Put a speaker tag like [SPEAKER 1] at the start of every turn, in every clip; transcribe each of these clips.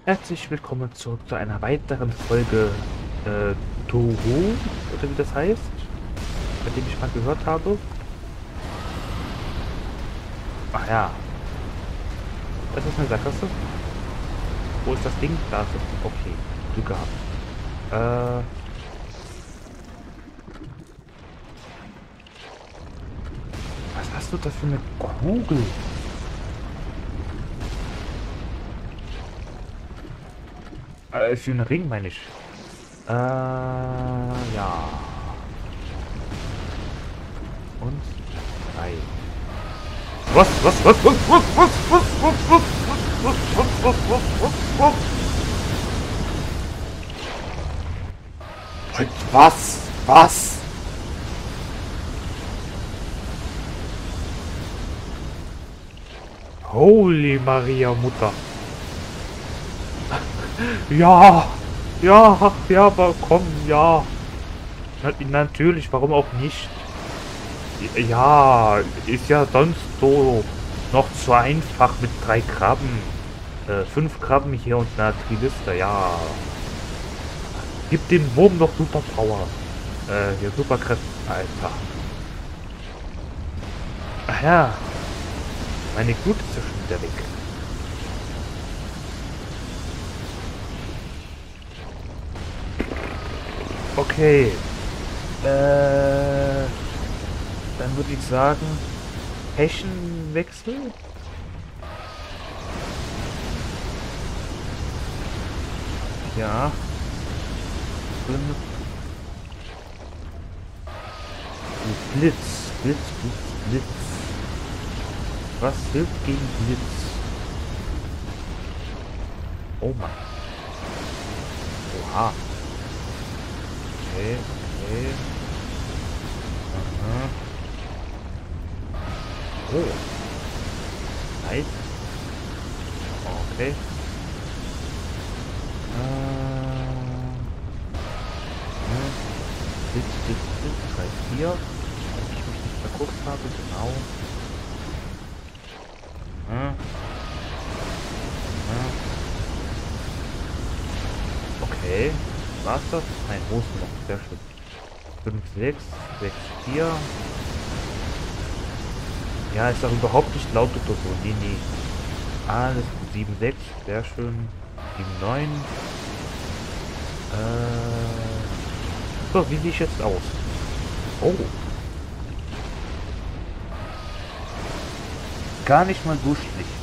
[SPEAKER 1] Herzlich willkommen zurück zu einer weiteren Folge Toru, oder wie das heißt, bei dem ich mal gehört habe. Ach ja, das ist eine Sackgasse. Wo ist das Ding? Da ist das Ding. Okay, Glück gehabt. Was hast du da für eine Kugel? Für einen Ring meine ich. Ja. Und drei.
[SPEAKER 2] Was? Was?
[SPEAKER 1] Holy Maria Mutter. Ja, ja, ja, aber komm, ja. Natürlich, warum auch nicht? Ja, ist ja sonst so noch zu einfach mit 3 Krabben. 5 Krabben hier und eine Triliste, ja. Gib dem Wurm noch Superpower. Hier Superkräfte, Alter. Ach ja, meine Glut ist ja schon wieder weg. Okay. Dann würde ich sagen, Hechenwechsel. Ja. Blitz. Blitz, Blitz, Blitz. Was hilft gegen Blitz? Oh Mann. Oha. Okay, okay. Aha. Oh. Nice. Okay. Blitz, Blitz, Blitz. 3, 4. Wenn ich mich nicht verguckt habe, genau. Okay. War's das? Nein, wo ist noch? Sehr schön. 5, 6, 6, 4. Ja, ist doch überhaupt nicht laut oder so. Nee, nee. Alles gut. 7, 6. Sehr schön. 7, 9. So, wie sehe ich jetzt aus? Oh. Gar nicht mal so schlecht.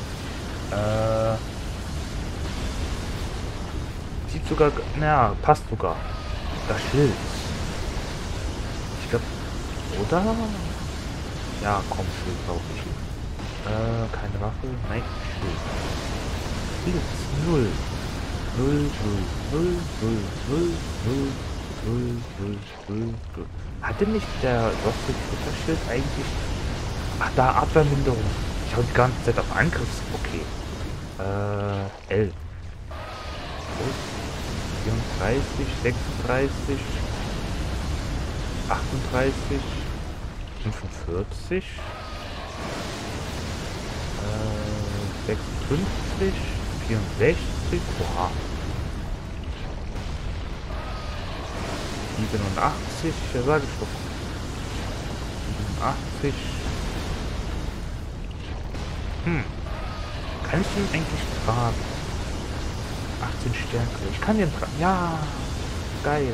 [SPEAKER 1] Sieht sogar... Na, passt sogar. Das Schild. Ich glaube... Oder? Ja, komm, Schild brauche ich. Keine Waffe. Nein, Schild. Blitz. 0. 0, 0, 0, 0, 0, 0, 0, 0, 0, 0. Hatte nicht der Ritterschild eigentlich... Ach, da Abwehrminderung. Ich habe die ganze Zeit auf Angriffs... Okay. L. 34, 36, 38, 45, 56, 64, oha. 87, ja sage ich doch. 87. Kann ich ihn eigentlich tragen? 18 Stärke. Ich kann den tragen. Ja, geil.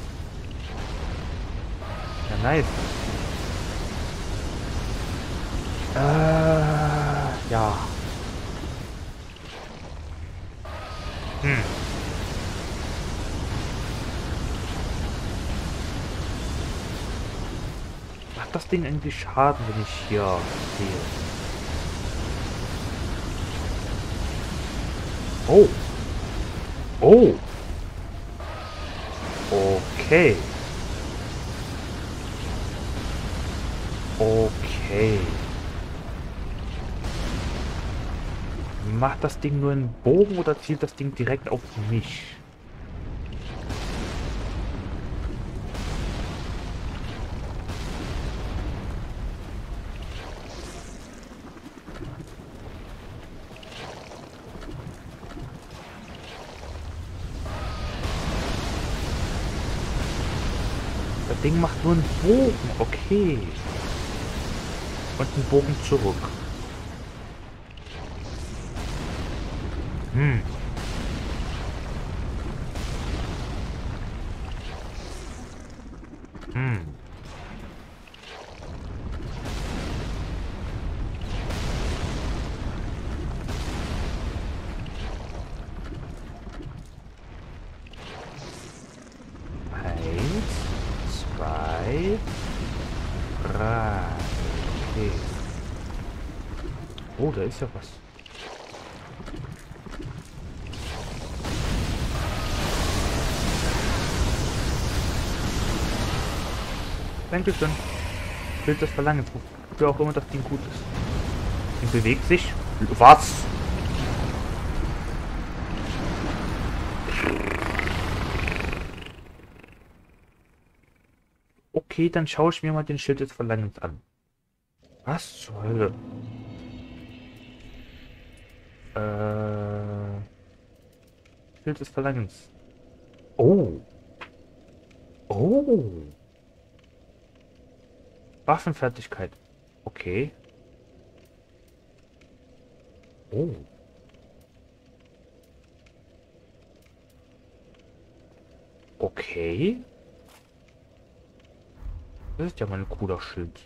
[SPEAKER 1] Ja, nice. Ja. Macht das Ding eigentlich Schaden, wenn ich hier sehe? Oh. Oh. Okay. Okay. Macht das Ding nur einen Bogen oder zielt das Ding direkt auf mich? Ding macht nur einen Bogen. Okay. Und einen Bogen zurück. Hm. Hm. Eins, zwei, drei. Okay. Oh, da ist ja was. Dankeschön. Bild des Verlangens. Wofür auch immer das Ding gut ist. Die bewegt sich. Was? Okay, dann schaue ich mir mal den Schild des Verlangens an. Was zur Hölle? Schild des Verlangens. Oh. Oh. Waffenfertigkeit. Okay. Oh. Okay. Das ist ja mal ein cooler Schild.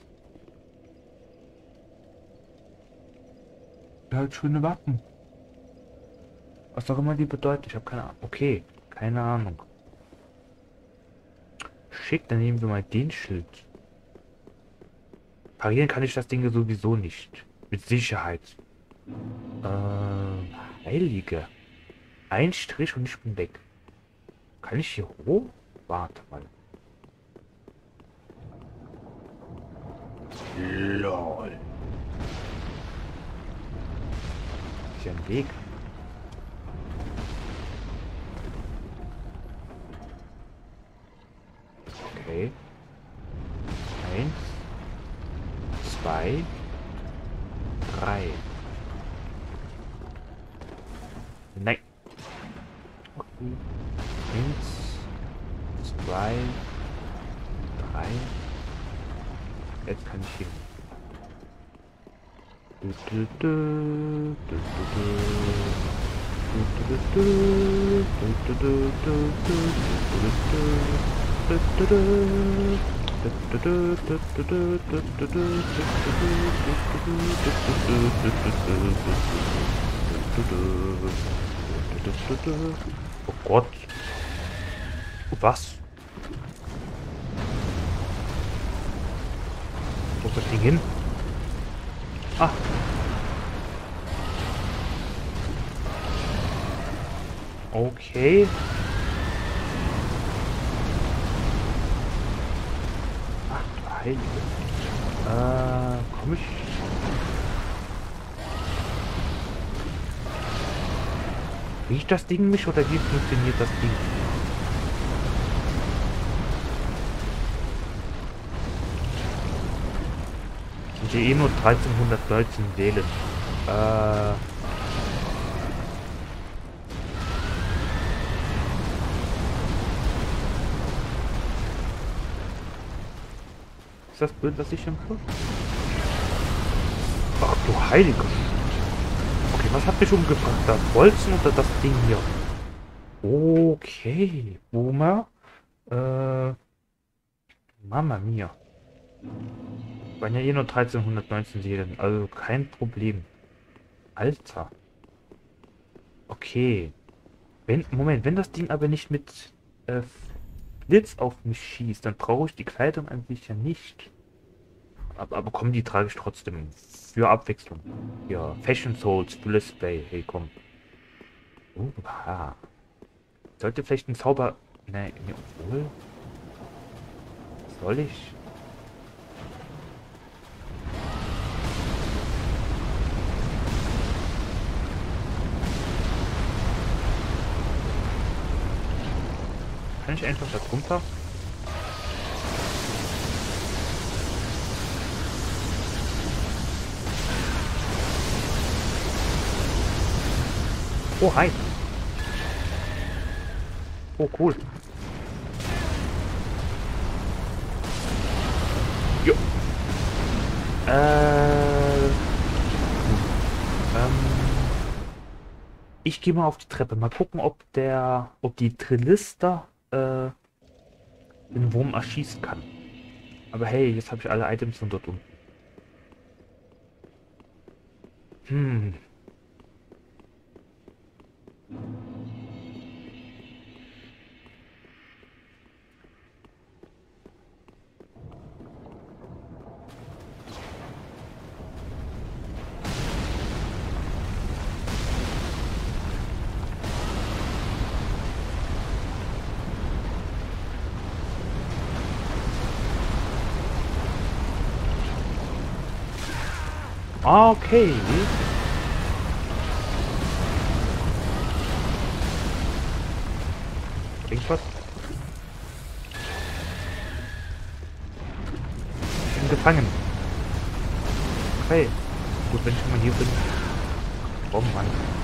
[SPEAKER 1] Ja, halt schöne Wappen. Was auch immer die bedeutet. Ich habe keine Ahnung. Okay. Keine Ahnung. Schick, dann nehmen wir mal den Schild. Parieren kann ich das Ding sowieso nicht. Mit Sicherheit. Heilige. Ein Strich und ich bin weg. Kann ich hier hoch? Warte mal. LOL. Ist ja ein Weg. Okay. Eins. Zwei. Drei. Nein. Okay. Eins. Zwei. Drei. Jetzt kann ich hier. Oh Gott. Was? Wo ist das Ding hin? Ah. Okay. Ach du Heilige. Komm ich? Riecht das Ding mich oder wie funktioniert das Ding? Ich sehe eh nur 1319 Seelen. Ist das Bild, was ich empfehle? Ach du Heilige. Okay, was hat mich umgebracht? Das Bolzen oder das Ding hier? Okay, Boomer. Mama mia. Waren ja eh nur 1319 Seelen, also kein Problem. Alter. Okay. Moment, wenn das Ding aber nicht mit Blitz auf mich schießt, dann brauche ich die Kleidung an sich ja nicht. Aber komm, die trage ich trotzdem. Für Abwechslung. Ja, Fashion Souls, Bullet Bay. Hey, komm. Sollte vielleicht ein Zauber... Nein, obwohl... Soll ich? Kann ich einfach da drunter? Oh, hi. Oh, cool. Ich gehe mal auf die Treppe. Mal gucken, ob die Trillista den Wurm erschießen kann. Aber hey, jetzt habe ich alle Items von dort unten. Hm. Okay. Irgendwas? Ich bin gefangen. Okay. Gut, wenn ich schon mal hier bin. Oh Mann.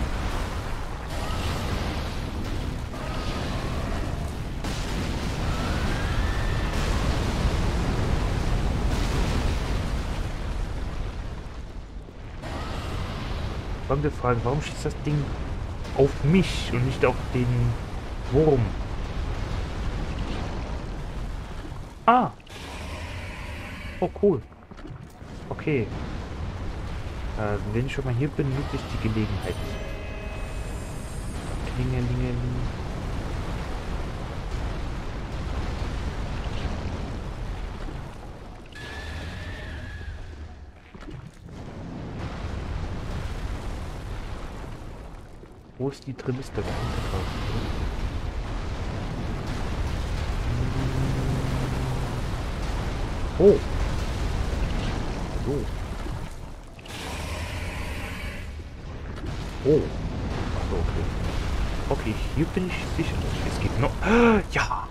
[SPEAKER 1] Folgende Frage, warum schießt das Ding auf mich und nicht auf den Wurm? Ah! Oh, cool. Okay. Wenn ich schon mal hier bin, nutze ich die Gelegenheit. Klingelingeling. Wo ist die Trilliste? Oh. So. Oh. Achso, okay. Okay, hier bin ich sicher. Es geht noch. Ja.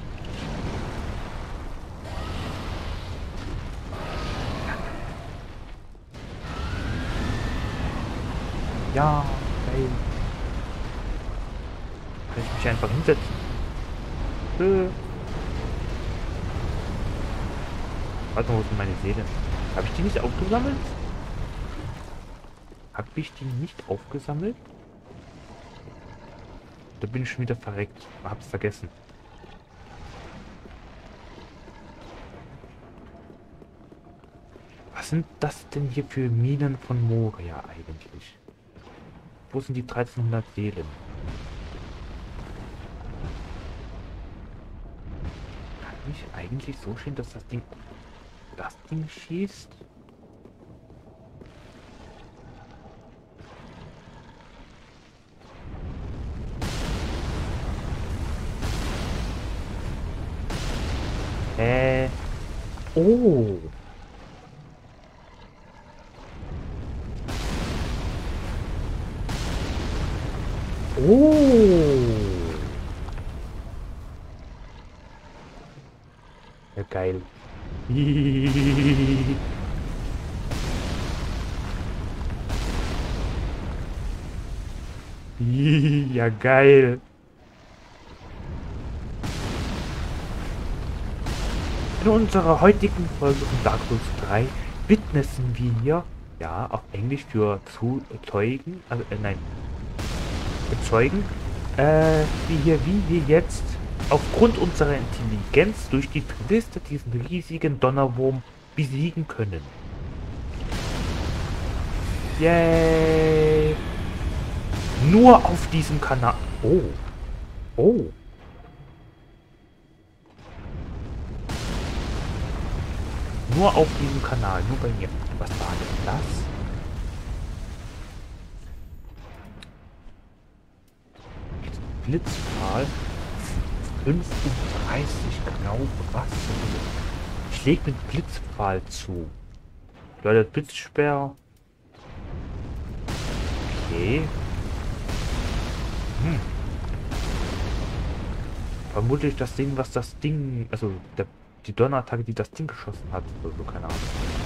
[SPEAKER 1] Ja, geil. Kann ich mich einfach hinsetzen? Warte mal, wo ist meine Seele? Habe ich die nicht aufgesammelt? Habe ich die nicht aufgesammelt? Da bin ich schon wieder verreckt. Hab's vergessen. Was sind das denn hier für Minen von Moria eigentlich? Wo sind die 1300 Seelen? Kann ich eigentlich so stehen, dass das Ding schießt? Oh. Oh. Ja, geil. Ja, geil. In unserer heutigen Folge von Dark Souls 3 witnessen wir, ja, auf Englisch für Zeugen, also, nein, bezeugen, wie wir jetzt aufgrund unserer Intelligenz durch die Trilliste diesen riesigen Donnerwurm besiegen können. Yay! Nur auf diesem Kanal. Oh. Oh. Nur auf diesem Kanal, nur bei mir. Was war denn das? Blitzpfahl. 35 genau. Was? Ich leg mit Blitzpfahl zu. Leute, Blitzsperr. Okay. Vermutlich das Ding, was das Ding, also die Donnerattacke, die das Ding geschossen hat, oder so, keine Ahnung.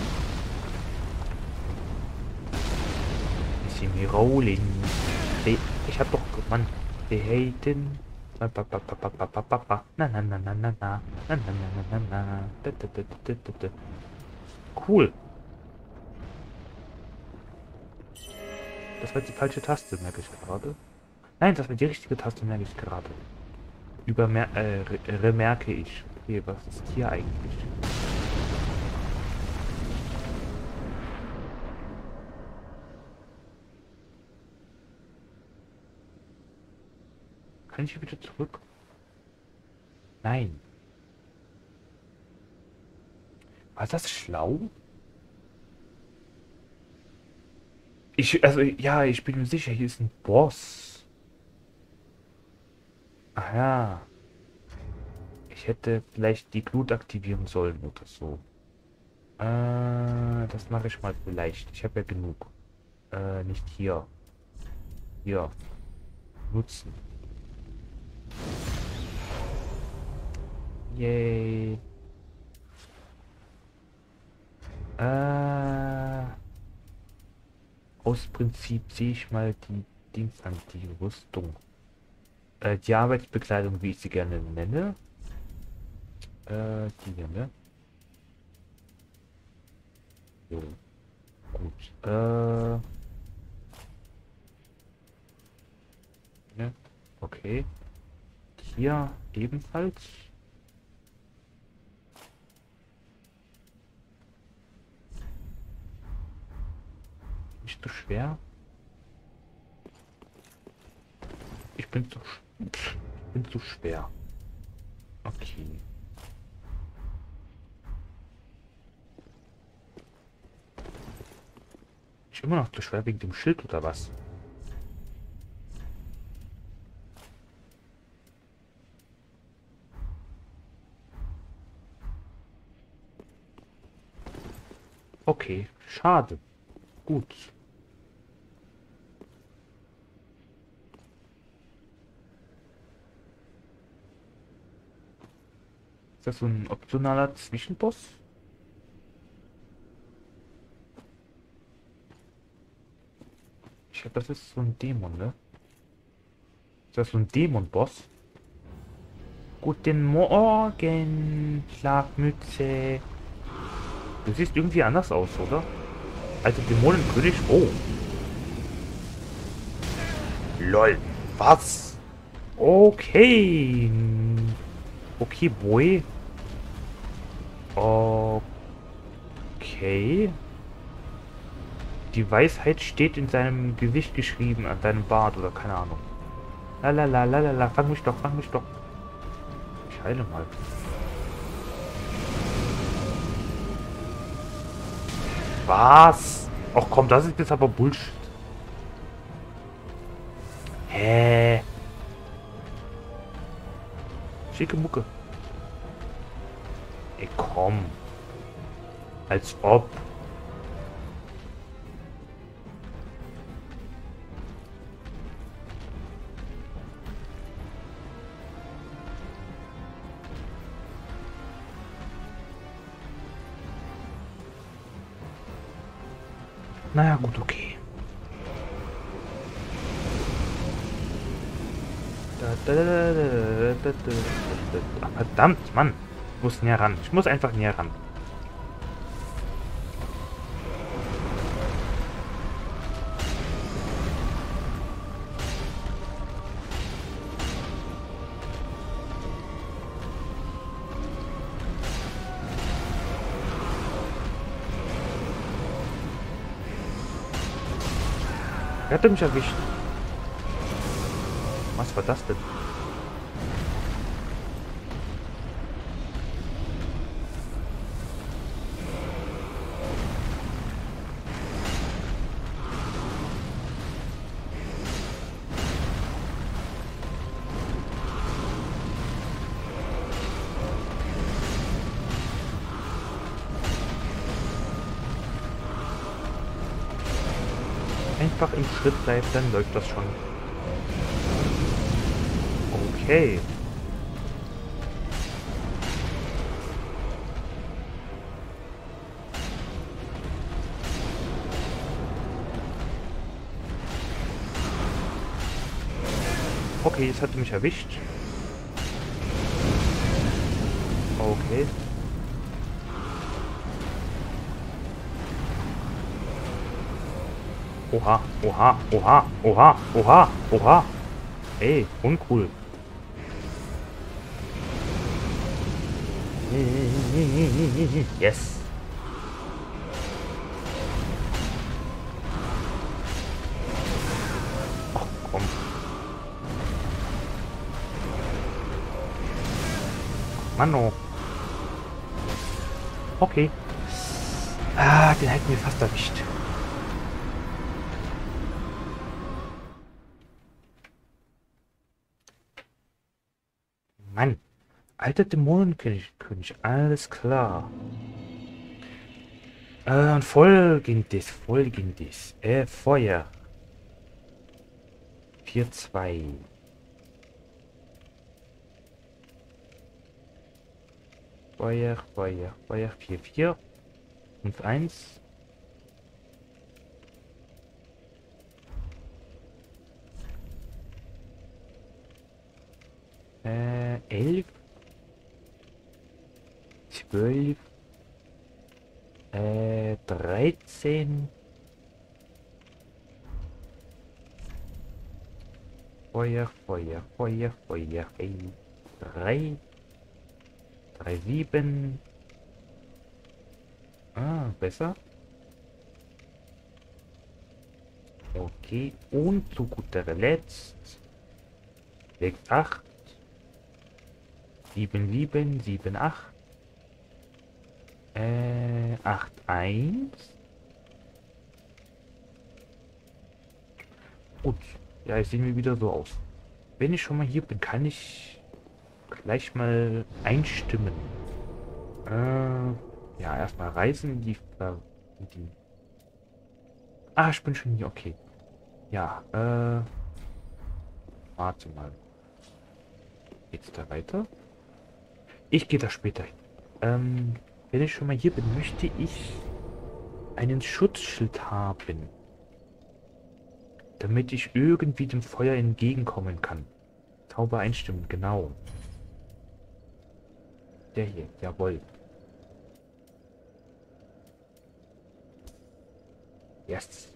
[SPEAKER 1] Bisschen wie Rolling. Ich hab doch, Mann, die haten. Na na na na na na na na na na na na. Cool. Das war die falsche Taste, merke ich gerade. Nein, das war die richtige Taste, merke ich gerade. Remerke ich. Okay, was ist hier eigentlich? Kann ich hier wieder zurück? Nein. War das schlau? Also, ja, ich bin mir sicher, hier ist ein Boss. Ach ja. Ich hätte vielleicht die Glut aktivieren sollen oder so. Das mache ich mal vielleicht. Ich habe ja genug. Nicht hier. Hier. Nutzen. Yay. Aus Prinzip sehe ich mal die Dings an, die Rüstung. Die Arbeitsbekleidung, wie ich sie gerne nenne. Die hier, ne? So. Gut. Ne? Okay. Hier ebenfalls. Nicht so schwer. Ich bin zu schwer. Okay. Ich immer noch zu schwer wegen dem Schild oder was? Okay, schade. Gut. Ist das so ein optionaler Zwischenboss? Ich glaube, das ist so ein Dämon, ne? Ist das so ein Dämon-Boss? Guten Morgen, Schlafmütze. Du siehst irgendwie anders aus, oder? Also Dämonenkönig. Oh.
[SPEAKER 2] LOL. Was?
[SPEAKER 1] Okay. Okay, Boy. Okay. Die Weisheit steht in seinem Gesicht geschrieben, an seinem Bart oder keine Ahnung. Lalalala, fang mich doch, fang mich doch. Ich heile mal. Was? Ach komm, das ist jetzt aber Bullshit. Hä? Schicke Mucke. Ey, komm. Als ob. Naja, gut, okay. Ach, verdammt, Mann. Ich muss näher ran. Ich muss einfach näher ran. Er hatte mich erwischt. Was war das denn? Einfach im Schritt bleiben, dann läuft das schon. Okay. Okay, jetzt hat er mich erwischt. Okay. Oha, oha, oha, oha, oha, oha. Ey, uncool. Yes. Ach, komm. Mano. Okay. Ah, den hätten wir fast erwischt. Mann. Alter Dämonenkönig, alles klar. Und folgendes. Feuer. 4-2. Feuer, 4-4. 5-1. Äh, 11. 12. 13. Feuer. Ey. 3. 3-7. Ah, besser. Okay. Und zu guter Letzt. 6-8. 7-7. 7-8. 8-1. Gut. Ja, jetzt sehen wir wieder so aus. Wenn ich schon mal hier bin, kann ich gleich mal einstimmen. Ja, erstmal reisen in die... Ah, ich bin schon hier, okay. Ja, warte mal. Geht's da weiter? Ich gehe da später hin. Wenn ich schon mal hier bin, möchte ich einen Schutzschild haben. Damit ich irgendwie dem Feuer entgegenkommen kann. Zauber einstimmen, genau. Der hier, jawohl. Yes.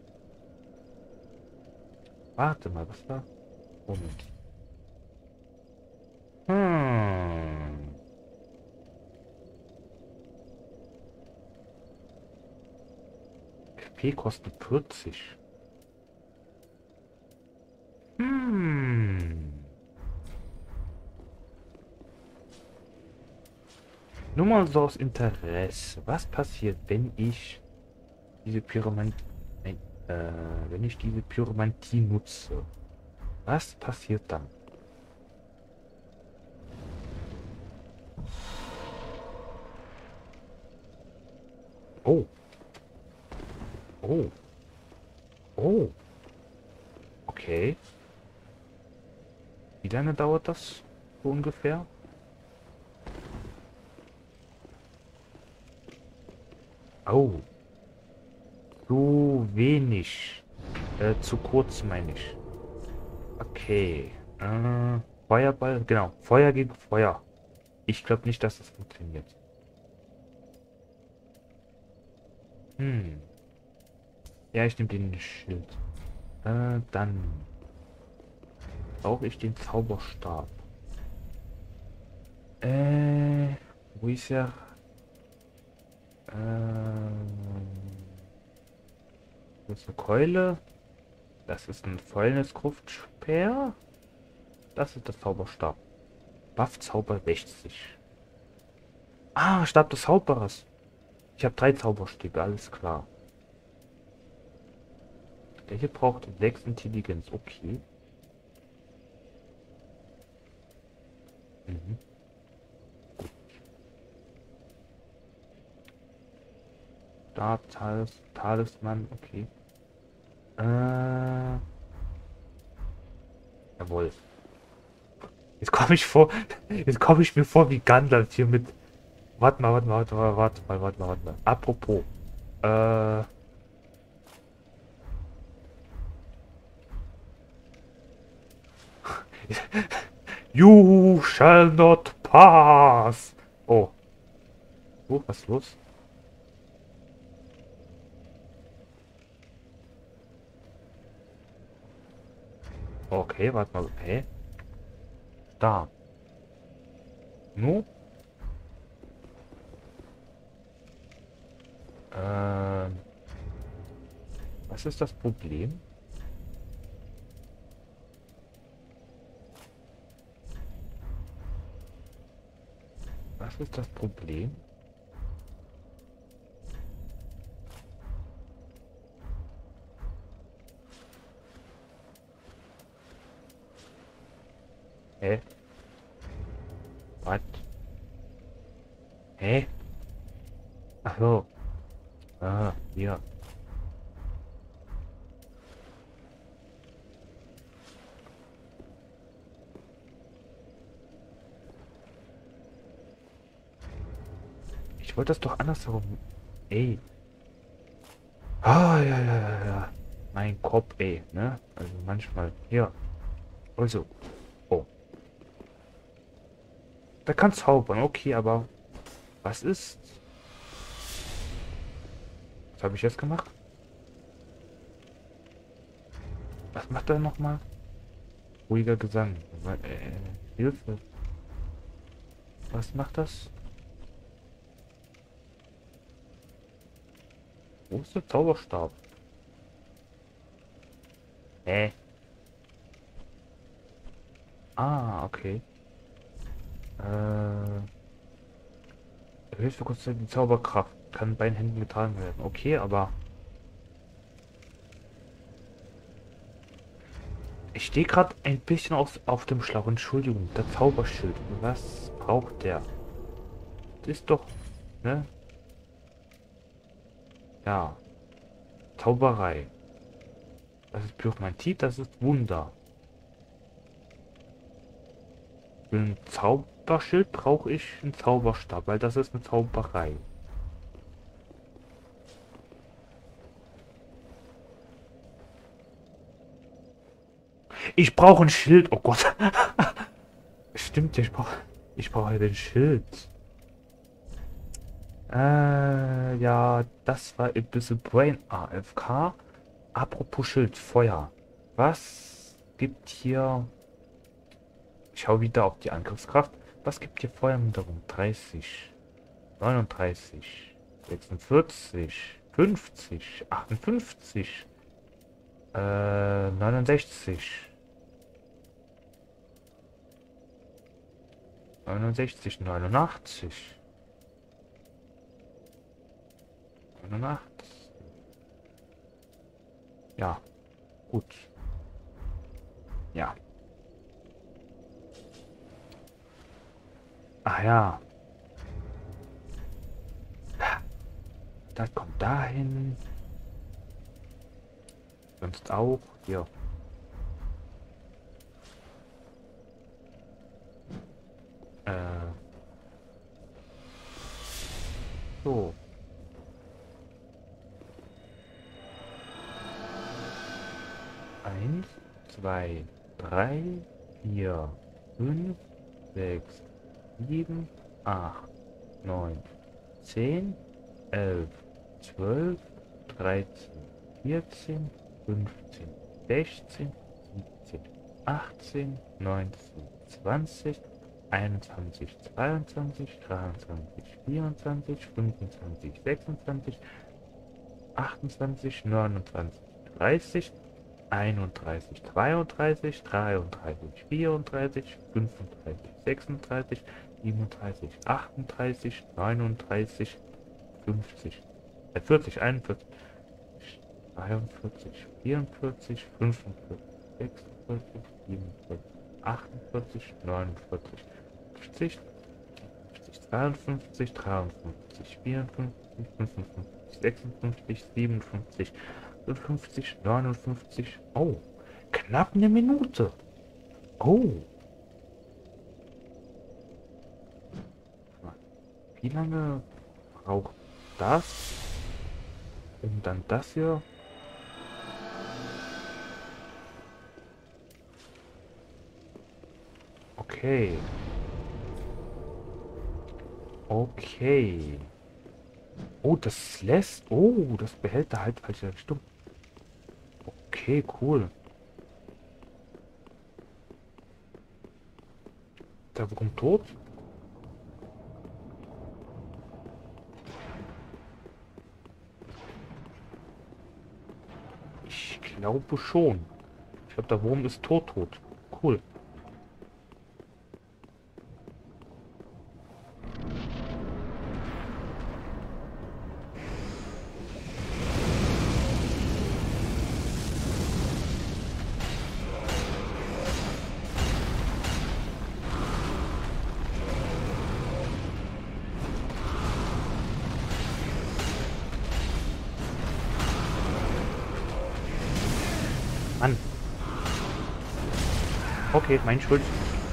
[SPEAKER 1] Warte mal, was war? Moment. FP kostet 40. Nur mal so aus Interesse. Was passiert, wenn ich diese Pyromantie... Nein, wenn ich diese Pyromantie nutze? Was passiert dann? Oh. Oh. Oh. Okay. Wie lange dauert das so ungefähr? Oh. Zu wenig. Zu kurz meine ich. Okay. Feuerball. Genau. Feuer gegen Feuer. Ich glaube nicht, dass das funktioniert. Ja, ich nehme den Schild. Dann brauche ich den Zauberstab. Wo ist er? Das ist eine Keule. Das ist ein Fäulniskruft-Speer. Das ist der Zauberstab. Buff-Zauber 60. Ah, Stab des Zauberers. Ich habe 3 Zauberstäbe, alles klar. Der hier braucht 6 Intelligenz, okay. Da, Talisman, okay. Jawohl. Jetzt komme ich mir vor wie Gandalf hier mit. Warte mal. Apropos. You shall not pass. Oh. Oh, was ist los? Okay, warte mal. Hä? Da. Nu? Ähm, was ist das Problem? Was ist das Problem? Hä? Was? Hä? Ach so. Ah, hier. Ich wollte das doch andersherum. Ey. Ah, ja, ja, ja, ja. Mein Kopf, ey, ne? Also manchmal. Hier. Also. Oh. Der kann zaubern, okay, aber was ist? Was habe ich jetzt gemacht? Was macht er nochmal? Ruhiger Gesang. Hilfe. Was macht das? Wo ist der Zauberstab? Hä? Ah, okay. Erhöht für kurze Zeit die Zauberkraft. Kann in beiden Händen getragen werden. Okay, aber ich stehe gerade ein bisschen auf dem Schlauch. Entschuldigung, der Zauberschild. Was braucht der? Das ist doch, ne? Ja, Zauberei. Das ist Pyromantie, das ist Wunder. Für ein Zauberschild brauche ich einen Zauberstab, weil das ist eine Zauberei. Ich brauche ein Schild. Oh Gott. Stimmt, ich brauche den Schild. Ja, das war ein bisschen Brain AFK. Apropos Schild, Feuer. Was gibt hier... Ich schau wieder auf die Angriffskraft. Was gibt hier Feuerminderung? 30, 39, 46, 50, 58, 69, 69, 89, 89. Ja, gut. Ja. Ah ja. Das kommt dahin. Sonst auch. Hier. So. Eins, zwei, drei, vier, fünf, sechs, 7, 8, 9, 10, 11, 12, 13, 14, 15, 16, 17, 18, 19, 20, 21, 22, 23, 24, 25, 26, 28, 29, 30, 31, 32, 33, 34, 35, 36, 37, 38, 39, 50, 40, 41, 43, 44, 45, 46, 47, 48, 49, 50, 52, 53, 54, 55, 56, 57, 50, 59. Oh, knapp eine Minute. Oh. Wie lange braucht das? Und dann das hier? Okay. Okay. Oh, das lässt... Oh, das behält der halt falsche Richtung. Okay, cool. der Wurm tot? Ich glaube schon. Ich glaube, der Wurm ist tot. Cool. Mann. Okay, mein Schuld.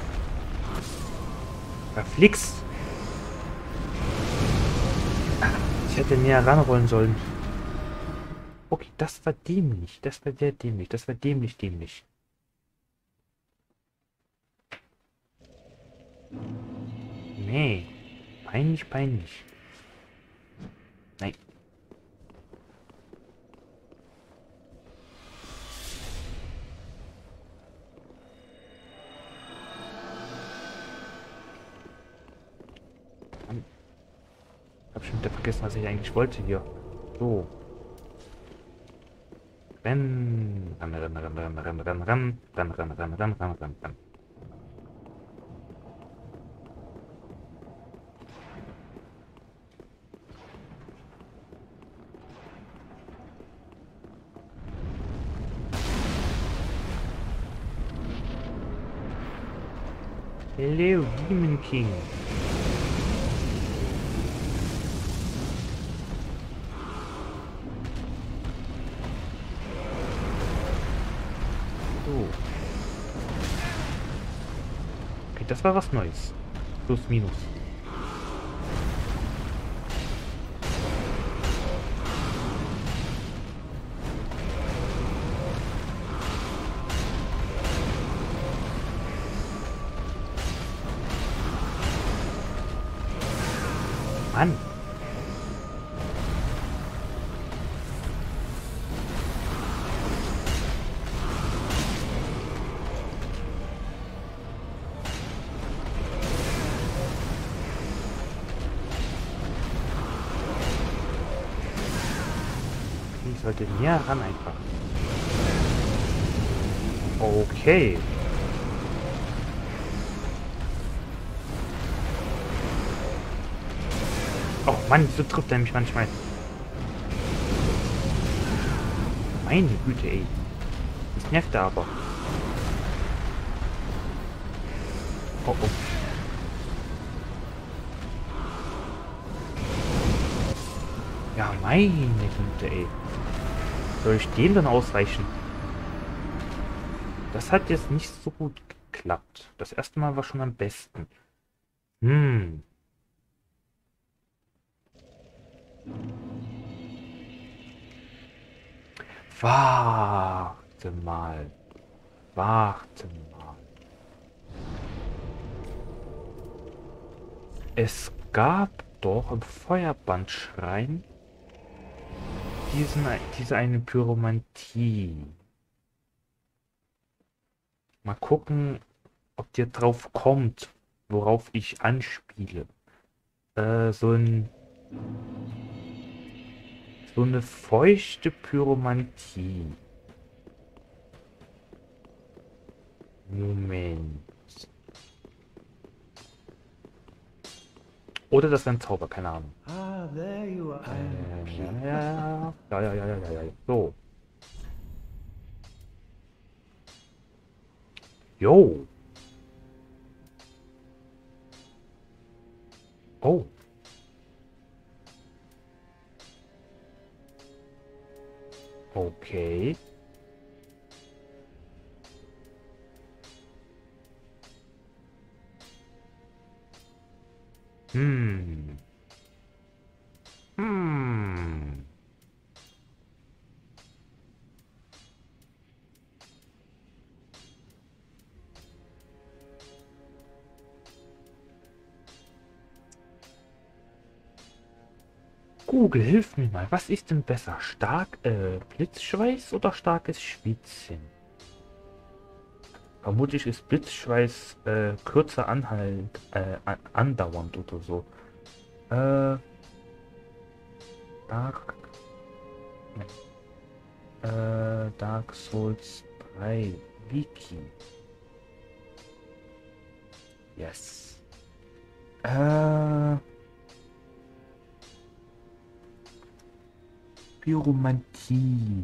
[SPEAKER 1] Verflixt. Ich hätte näher ranrollen sollen. Okay, das war dämlich. Das war sehr dämlich. Das war dämlich. Nee. Peinlich. Nein. Mann. Hab schon wieder vergessen, was ich eigentlich wollte hier. So. Renn. Renn. Hello, Demon King. So. Okay, das war was Neues. Plus, minus. Mann. Ich sollte näher ran einfach. Okay. Oh Mann, so trifft er mich manchmal. Meine Güte, ey. Das nervt er aber. Oh. Ja, meine Güte, ey. Soll ich dem dann ausweichen? Das hat jetzt nicht so gut geklappt. Das erste Mal war schon am besten. Warte mal. Es gab doch im Feuerbandschrein diese eine Pyromantie. Mal gucken, ob dir drauf kommt, worauf ich anspiele. So eine feuchte Pyromantie. Moment. Oder das ist ein Zauber, keine Ahnung.
[SPEAKER 3] There you are.
[SPEAKER 1] Ja. So. Jo. Oh. Okay. Hm. Google, hilf mir mal. Was ist denn besser? Blitzschweiß oder starkes Schwitzen? Vermutlich ist Blitzschweiß kürzer andauernd oder so. Dark, Dark Souls 3 Wiki. Yes. Pyromantie.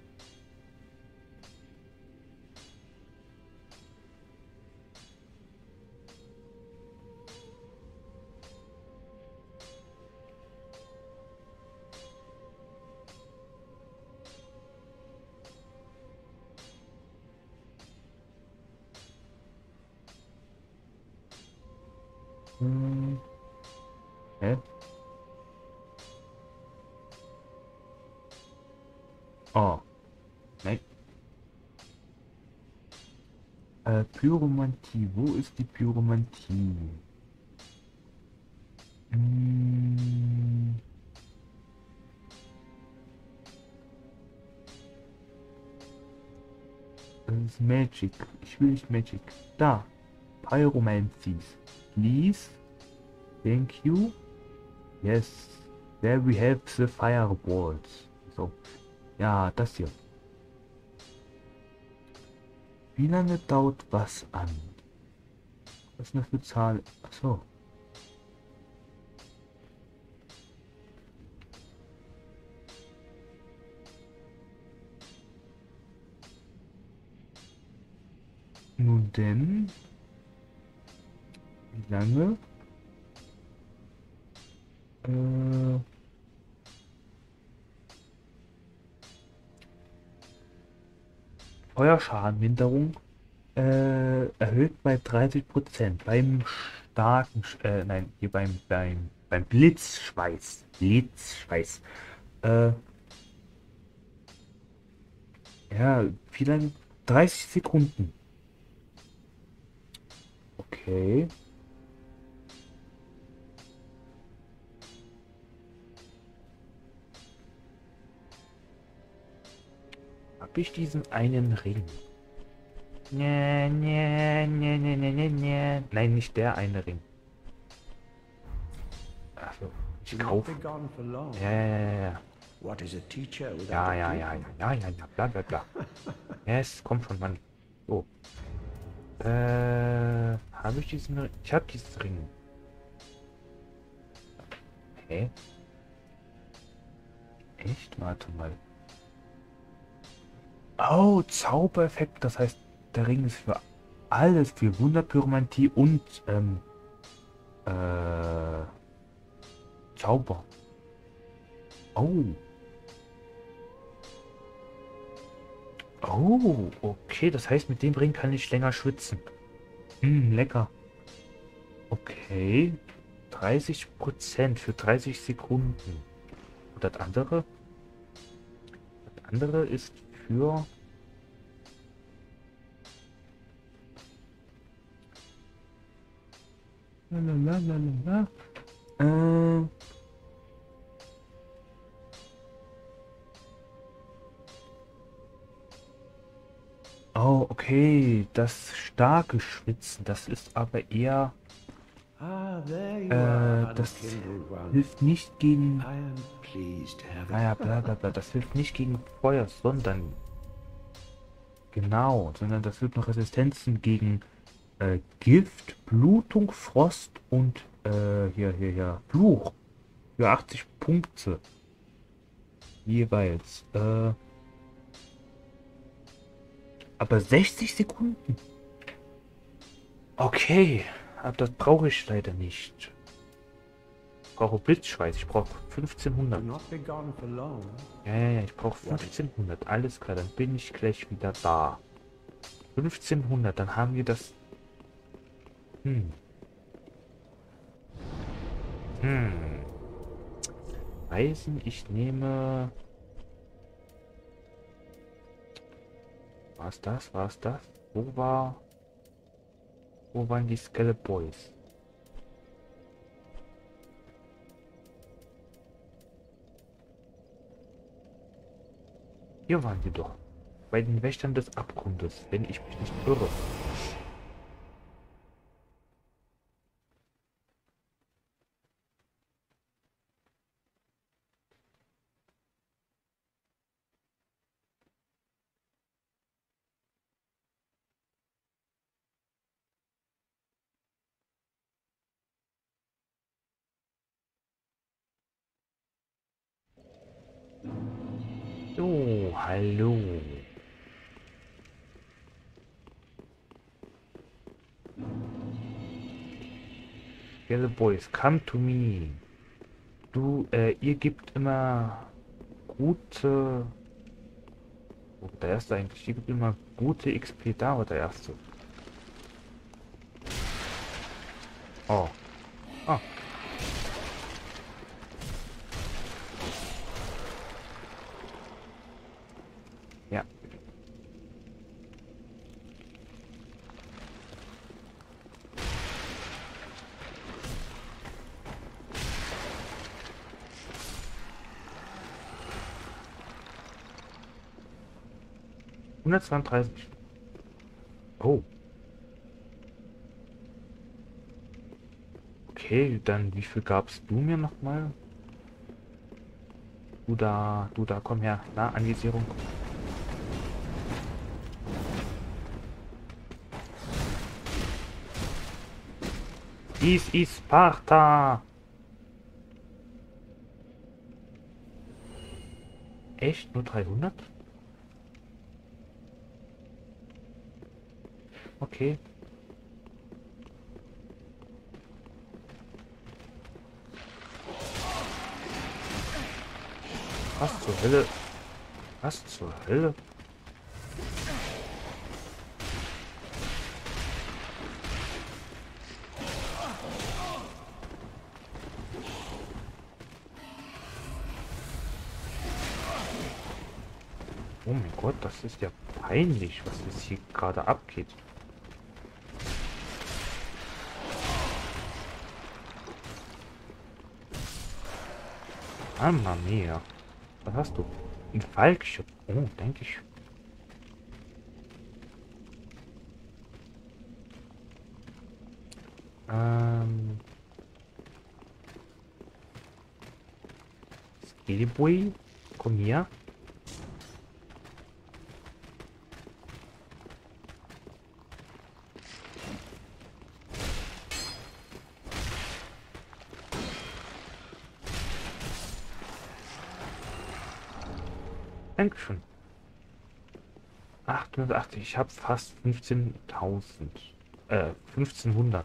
[SPEAKER 1] Hä? Oh, nein. Pyromantie. Wo ist die Pyromantie? Hm. Das ist Magic. Ich will nicht Magic. Da. Pyromancies. Please. Thank you. Yes. There we have the fireballs. So. Ja, das hier. Wie lange dauert was an? Was ist denn das für Zahl? Achso. Nun denn. Wie lange? Feuerschadenminderung erhöht bei 30%. Beim starken, nein, hier beim Blitzschweiß. Blitzschweiß. Ja, wie lange? 30 Sekunden. Okay. Hab ich diesen einen Ring? Nee, nee, nee, nee, nee, nee, nee. Nein, nicht der eine Ring. Achso, ich kaufe. Ja, ja, ja, ja.
[SPEAKER 3] What is a teacher without
[SPEAKER 1] Ja,
[SPEAKER 3] a
[SPEAKER 1] ja,
[SPEAKER 3] pupil?
[SPEAKER 1] ja, ja, ja, ja, bla, bla, bla. Yes, komm schon, Mann. So. Habe ich diesen Ring? Ich habe diesen Ring. Hä? Echt? Warte mal. Oh, Zaubereffekt. Das heißt, der Ring ist für alles, für Wunderpyromantie und Zauber. Oh. Oh, okay. Das heißt, mit dem Ring kann ich länger schwitzen. Lecker. Okay. 30% für 30 Sekunden. Und das andere? Das andere ist für... Lalalala. Oh, okay. Das starke Schwitzen, das ist aber eher...
[SPEAKER 3] Ah, there you are,
[SPEAKER 1] das
[SPEAKER 3] unkindled one.
[SPEAKER 1] hilft nicht gegen...
[SPEAKER 3] I am pleased to have it.
[SPEAKER 1] Naja, bla bla bla. Das hilft nicht gegen Feuer, sondern... Genau, sondern das hilft noch Resistenzen gegen Gift, Blutung, Frost und hier, Fluch. Für 80 Punkte. Jeweils. Aber 60 Sekunden? Okay, aber das brauche ich leider nicht. Ich brauche Blitzschweiß, ich brauche 1500.
[SPEAKER 3] Do not be gone for long.
[SPEAKER 1] Ja, ich brauche 1500. Alles klar, dann bin ich gleich wieder da. 1500, dann haben wir das... Reisen, ich nehme... Was das? Wo waren die Skeleton Boys? Hier waren die doch. Bei den Wächtern des Abgrundes, wenn ich mich nicht irre. hallo. Yellow Boys, come to me. Ihr gebt immer gute... Oh, der erste eigentlich. Ihr gebt immer gute XP da, oder der erste? Oh. Ah. Ja. ...132. Oh. Okay, dann wie viel gabst du mir nochmal? Du da, komm her. Na, Anvisierung. Dies ist Sparta. Echt? Nur 300? Okay. Was zur Hölle? Was zur Hölle? Oh mein Gott, das ist ja peinlich, was jetzt hier gerade abgeht. Mamma mia. Was hast du? Ein Fallgeschütz. Oh, denke ich. Skillboy, komm her. Dankeschön. 880, ich habe fast 15.000. 1500.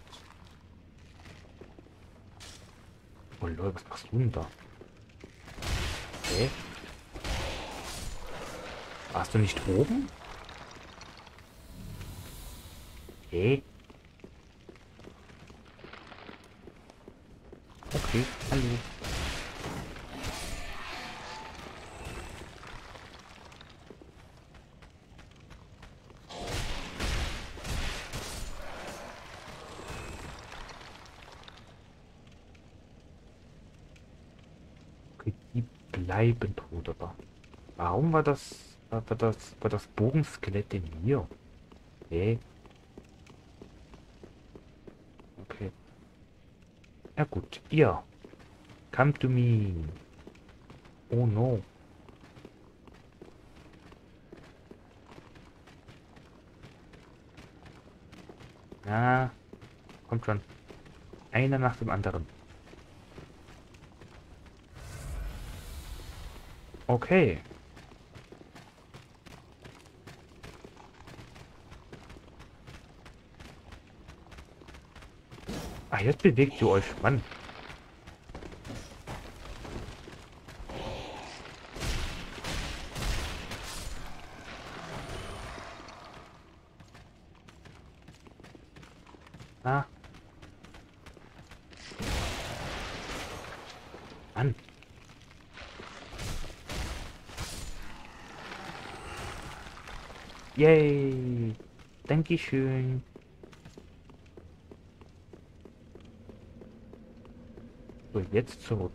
[SPEAKER 1] Oh Leute, was machst du denn da? Hä? Warst du nicht oben? Hä? Okay, hallo. Okay, die bleiben tot, aber warum war das Bogenskelett denn hier? Hä? Okay. Ja gut, ihr. Come to me. Oh no. Na, kommt schon. Einer nach dem anderen. Okay. Ah, jetzt bewegt ihr euch, Mann. Ah. Mann. Yay. Dankeschön. So, jetzt zurück.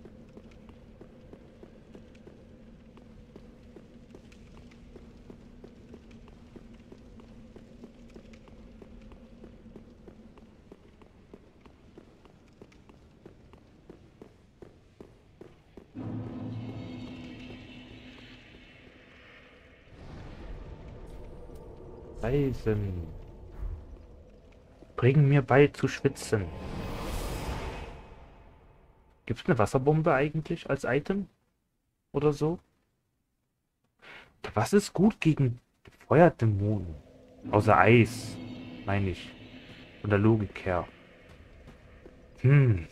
[SPEAKER 1] Reisen. Bringen mir bei zu schwitzen. Gibt es eine Wasserbombe eigentlich als Item? Oder so? Was ist gut gegen Feuerdämonen? Außer Eis, meine ich. Von der Logik her. Hm.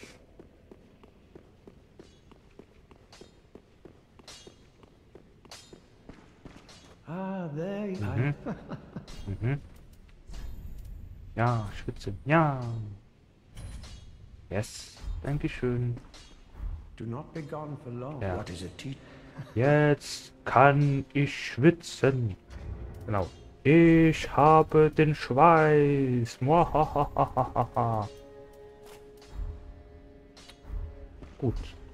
[SPEAKER 3] Ah, there you
[SPEAKER 1] Mhm. Mhm. Ja, schwitzen. Ja. Yes. Dankeschön.
[SPEAKER 3] Do not be gone for long.
[SPEAKER 1] Ja.
[SPEAKER 3] What is it, teach?
[SPEAKER 1] Jetzt kann ich schwitzen. Genau. Ich habe den Schweiß. Muahahahaha. Gut.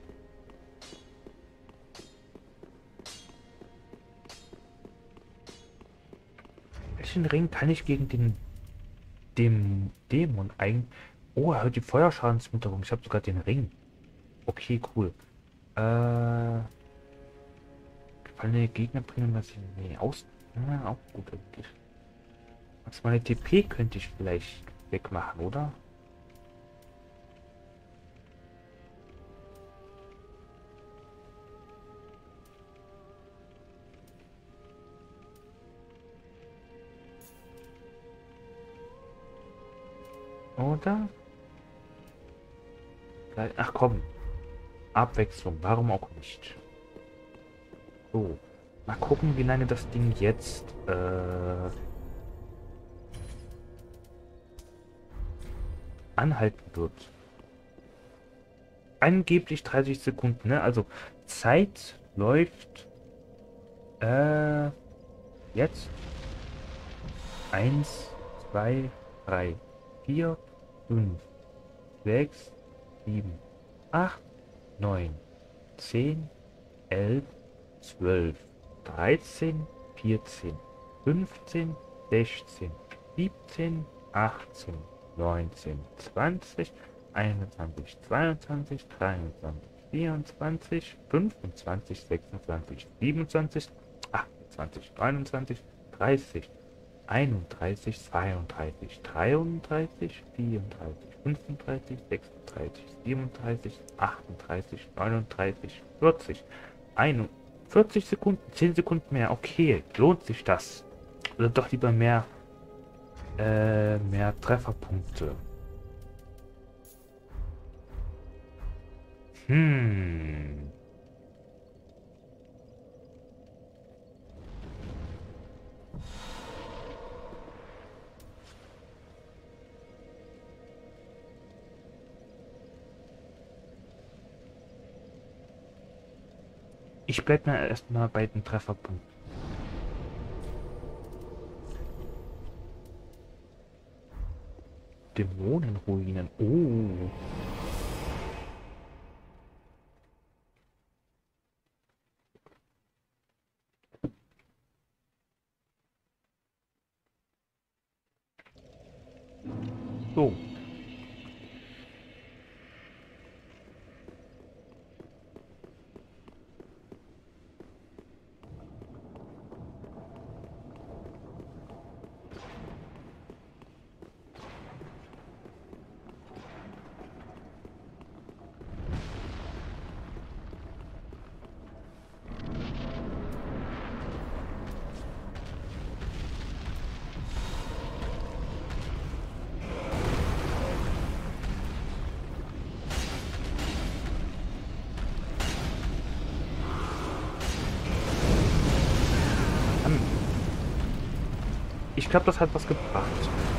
[SPEAKER 1] Welchen Ring kann ich gegen dem Dämon ein... Oh, er hört die Feuerschadensmitteilung. Ich habe sogar den Ring. Okay, cool. Gefallene Gegner bringen das nee, aus. Ja, auch gut eigentlich. Was meine TP könnte ich vielleicht wegmachen, oder? Oder? Ach komm. Abwechslung. Warum auch nicht? So. Mal gucken, wie lange das Ding jetzt anhalten wird. Angeblich 30 Sekunden, ne? Also Zeit läuft jetzt 1, 2, 3, 4, 5, 6, 7, 8, 9, 10, 11, 12, 13, 14, 15, 16, 17, 18, 19, 20, 21, 22, 23, 24, 25, 26, 27, 28, 29, 30, 31, 32, 33, 34, 35, 36, 37, 38, 39, 40, 41 Sekunden, 10 Sekunden mehr. Okay, lohnt sich das? Oder doch lieber mehr Trefferpunkte? Hm. Ich bleib mir erstmal bei den Trefferpunkten. Dämonenruinen. Oh. So. Ich glaube, das hat was gebracht.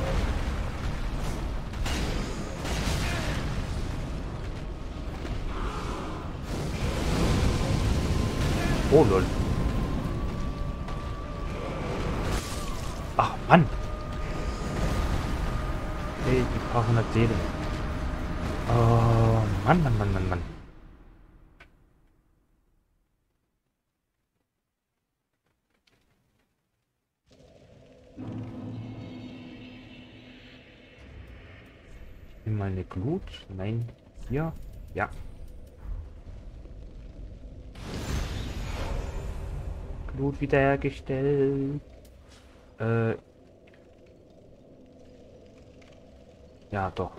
[SPEAKER 1] Oh lol. Ach Mann. Hey, die paar hundert Seelen. Oh Mann, Mann, Mann, Mann, Mann. Nimm mal eine Glut. Nein. Hier. Ja. Glut wiederhergestellt. Ja, doch.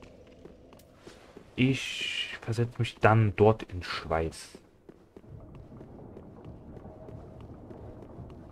[SPEAKER 1] Ich versetze mich dann dort in Schweiß.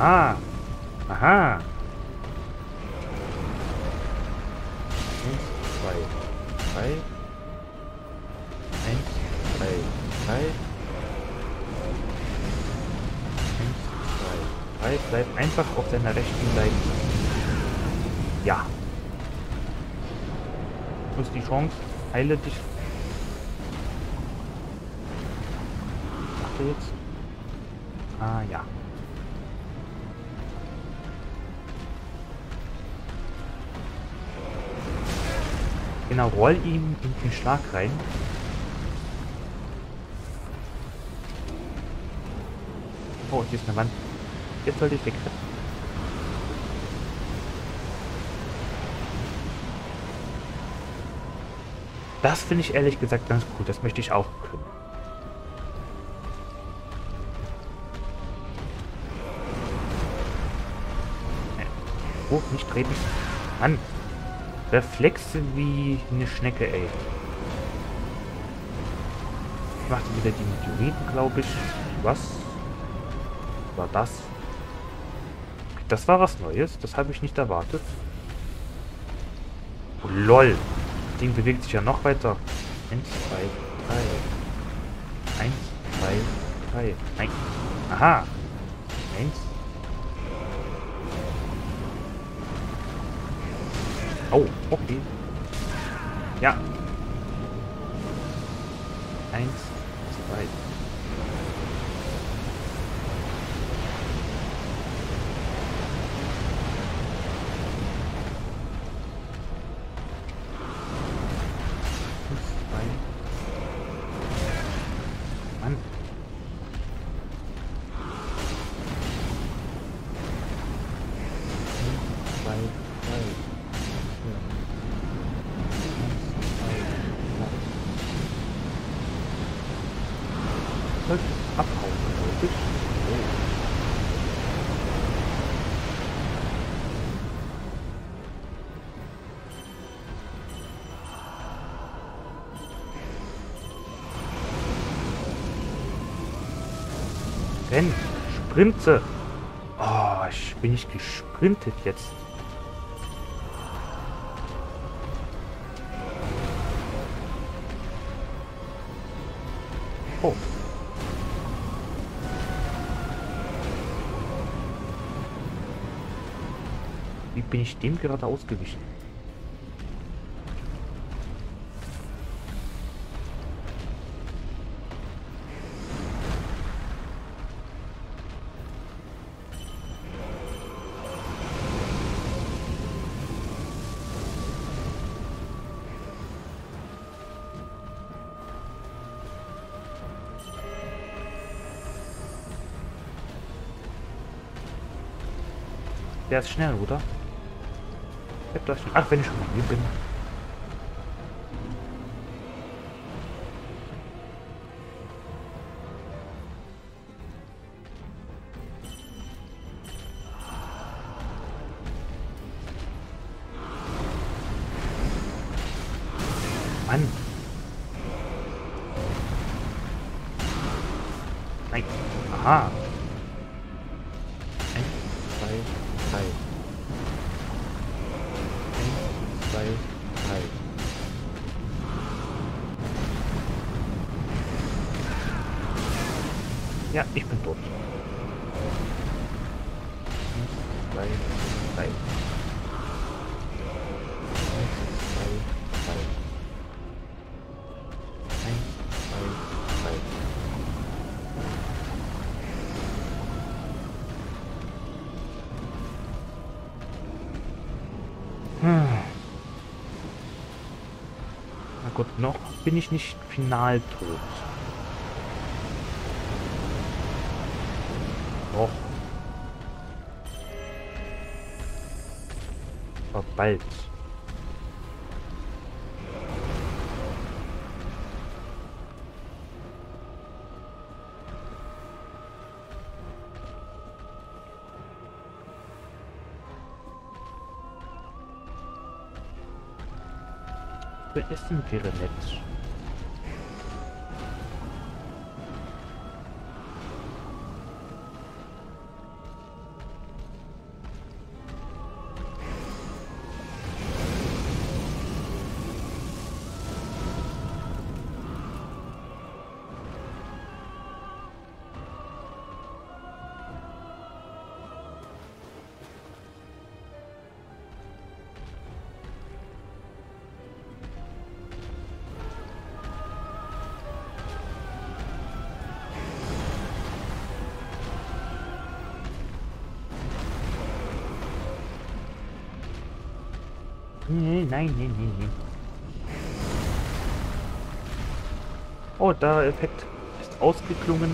[SPEAKER 1] Aha. Aha. 1, 2, 3. 1, 2, 3. 1, 2, 3. Bleib einfach auf deiner rechten Seite. Ja. Du hast die Chance. Heile dich. Macht er jetzt? Ah, ja. Genau, roll ihm in den Schlag rein. Oh, hier ist eine Wand. Jetzt sollte ich wegrennen. Das finde ich ehrlich gesagt ganz cool. Das möchte ich auch können. Oh, nicht treten. Mann. Reflexe wie eine Schnecke, ey. Ich machte wieder die Meteoriten, glaube ich. Was war das? Das war was Neues. Das habe ich nicht erwartet. Oh, lol. Das Ding bewegt sich ja noch weiter. 1, 2, 3. 1, 2, 3. Nein. Aha. 1. Oh, okay. Ja. 1, 2. Mann. Sollte abhauen, glaube ich. Renn, sprinte. Oh, ich bin nicht gesprintet jetzt. Oh. Wie bin ich dem gerade ausgewichen? Der ist schnell, oder? Ach, wenn ich schon mal hier bin. Mann. Nein. Aha. 1, 2, 3. 1, 2, 3. Ja, ich bin tot. 1, 2, 3. 1, 2, 3. 1, 2, 3. Na gut, noch bin ich nicht final tot. Doch. Aber bald. Essen wäre nett. Nee, nein, nein, nein, nein. Oh, der Effekt ist ausgeklungen.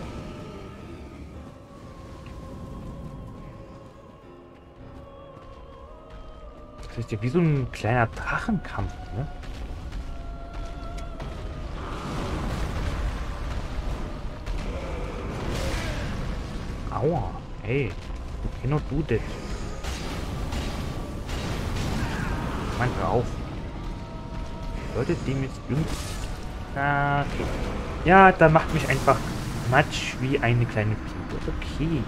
[SPEAKER 1] Das ist ja wie so ein kleiner Drachenkampf, ne? Aua, ey. You cannot do that. Mann, hör auf. Leute, dem jetzt irgendwie... Ah, okay. Ja, da macht mich einfach Matsch wie eine kleine Piepe. Okay.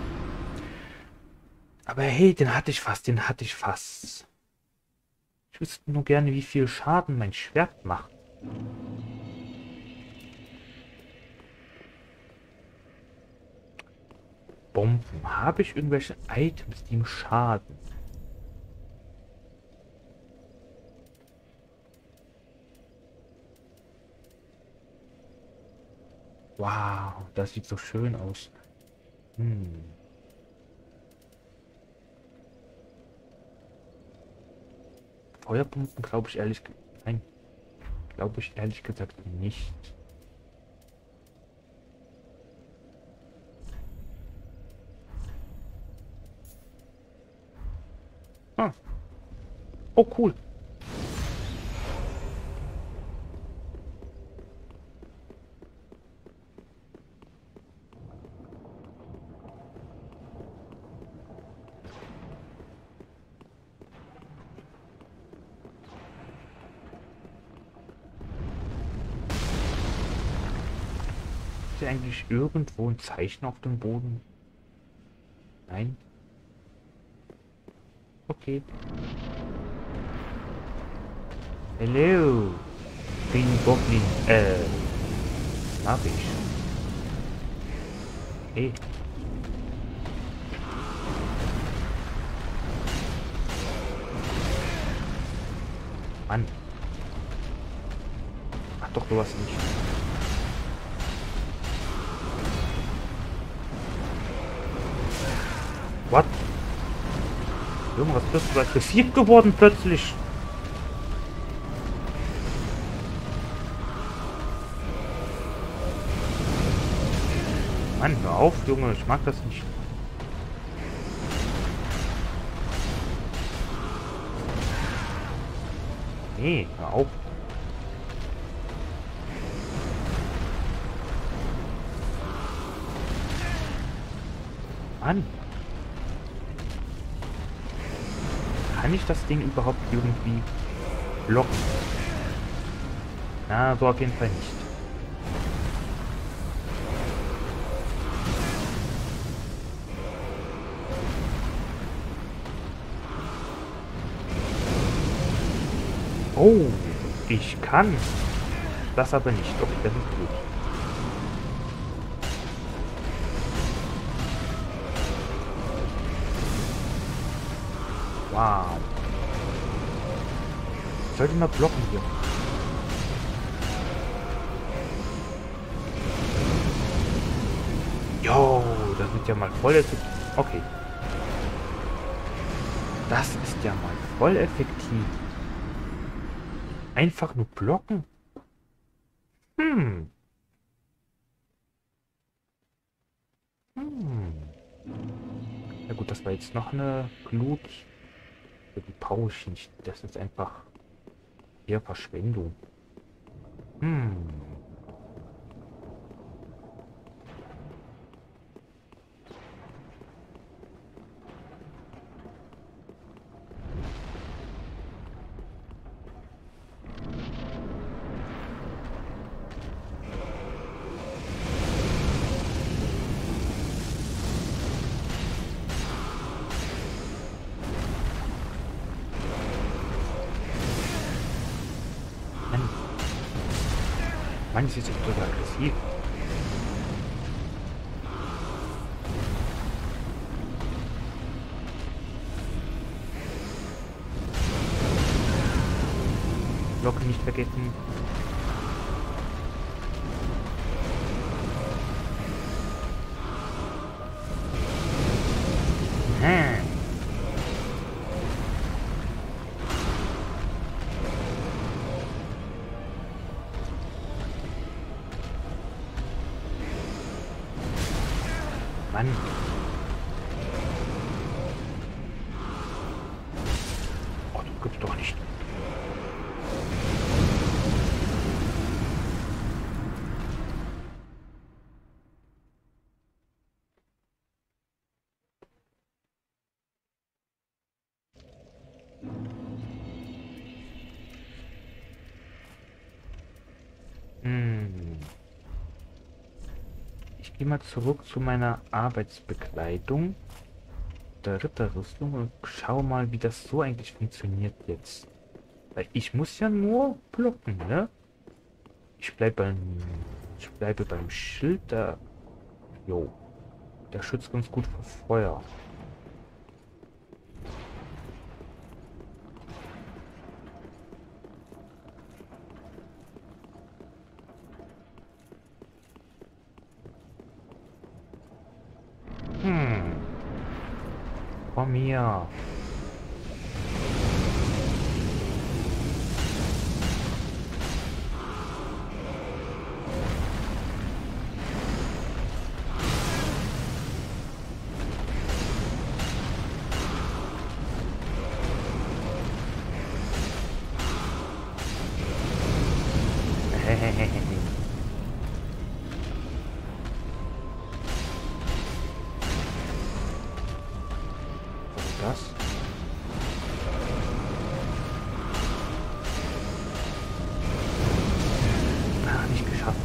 [SPEAKER 1] Aber hey, den hatte ich fast, den hatte ich fast. Ich wüsste nur gerne, wie viel Schaden mein Schwert macht. Bomben. Habe ich irgendwelche Items, die ihm schaden? Wow, das sieht so schön aus. Feuerbomben glaube ich ehrlich gesagt. Nein, glaube ich ehrlich gesagt nicht. Ah. Oh, cool. Ist hier eigentlich irgendwo ein Zeichen auf dem Boden? Nein. Okay. Hello. Green Goblin. Mag ich. Hey. Mann. Ach doch, sowas nicht. What? Junge, was bist du aggressiv geworden plötzlich? Mann, hör auf, Junge, ich mag das nicht. Nee, hör auf. Mann. Kann ich das Ding überhaupt irgendwie blocken? Na, so auf jeden Fall nicht. Oh, ich kann. Das aber nicht. Okay, das ist gut. Wow. Ich sollte mal blocken hier. Jo, das ist ja mal voll effektiv. Okay. Das ist ja mal voll effektiv. Einfach nur blocken? Ja gut, das war jetzt noch eine Glut. Die brauche ich nicht. Das ist einfach eher Verschwendung. Mann, sie ist echt total aggressiv. Glocke nicht vergessen. Ich gehe mal zurück zu meiner Arbeitsbekleidung der Ritterrüstung und schau mal, wie das so eigentlich funktioniert jetzt. Weil ich muss ja nur blocken, ne? Ich bleib beim... Ich bleibe beim Schild, da... Jo. Der schützt uns gut vor Feuer. Komm her. Was ist das? Ah, nicht geschafft.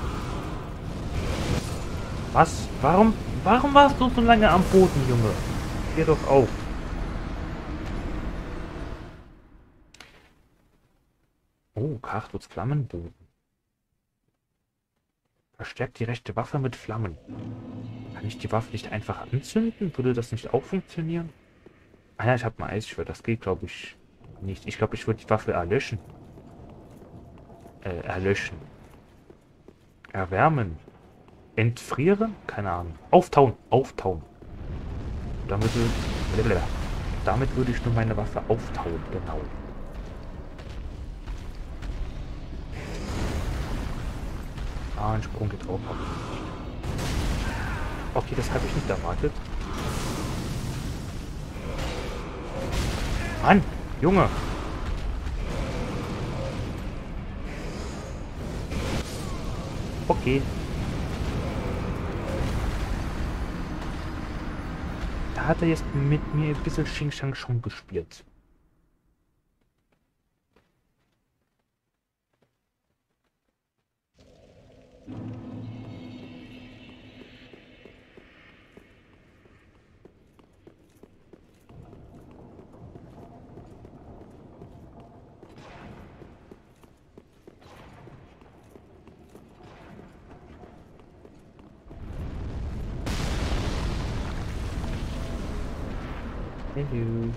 [SPEAKER 1] Was? Warum warst du so lange am Boden, Junge? Geh doch auf. Oh, Kartus Flammenbogen. Verstärkt die rechte Waffe mit Flammen. Kann ich die Waffe nicht einfach anzünden? Würde das nicht auch funktionieren? Ah ja, ich habe ein Eisschwert. Das geht, glaube ich, nicht. Ich glaube, ich würde die Waffe erlöschen. Erlöschen. Erwärmen. Entfrieren? Keine Ahnung. Auftauen. Auftauen. Damit, damit würde ich nur meine Waffe auftauen. Genau. Ah, ein Sprung geht drauf. Okay, das habe ich nicht erwartet. Mann, Junge. Okay. Da hat er jetzt mit mir ein bisschen Xing Shang schon gespielt. Hello.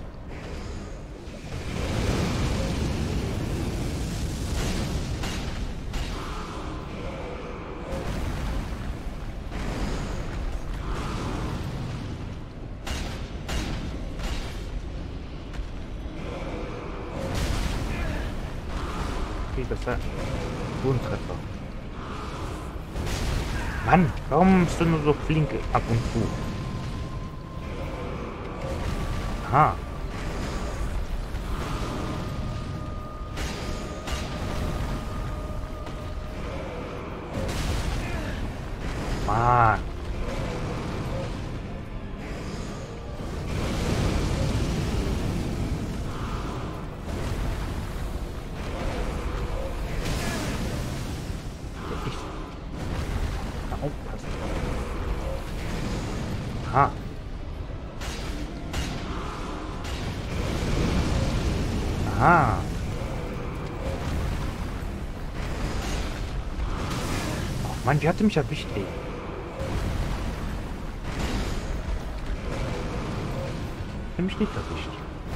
[SPEAKER 1] Okay, das war so ein Treffer. Mann, warum bist du nur so flink ab und zu? Aha. Mann. Ich kann aufpassen. Aha. Aha. Oh Mann, die hatte mich erwischt, ey. Die hat mich nicht erwischt.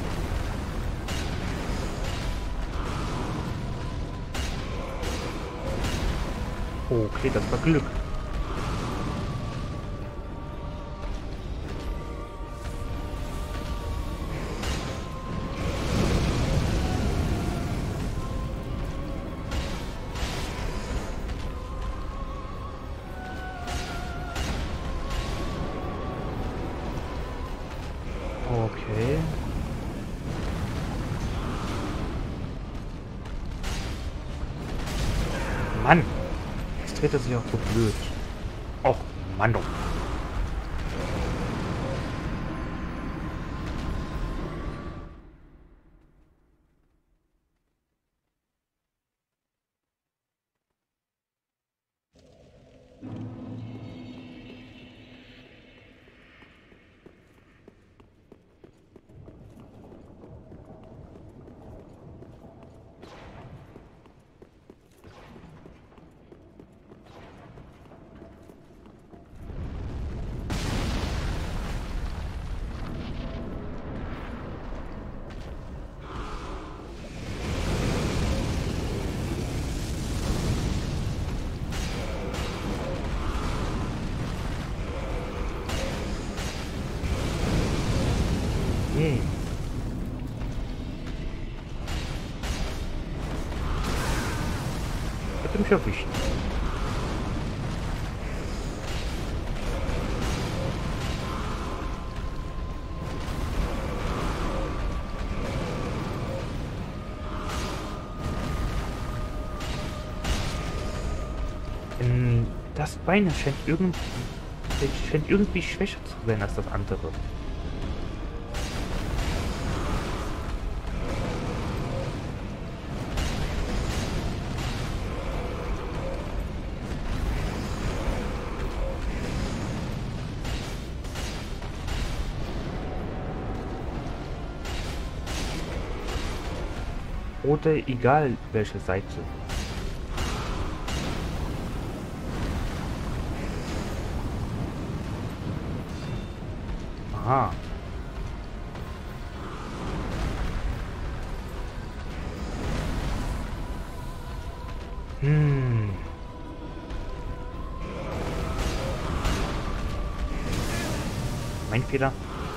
[SPEAKER 1] Okay, das war Glück. Okay. Mann, jetzt dreht er sich auch so blöd. Och, Mann. Doch. Okay. Hat mich erwischt. Das Bein scheint irgendwie schwächer zu sein als das andere. Oder egal welche Seite. Aha. Mein Fehler.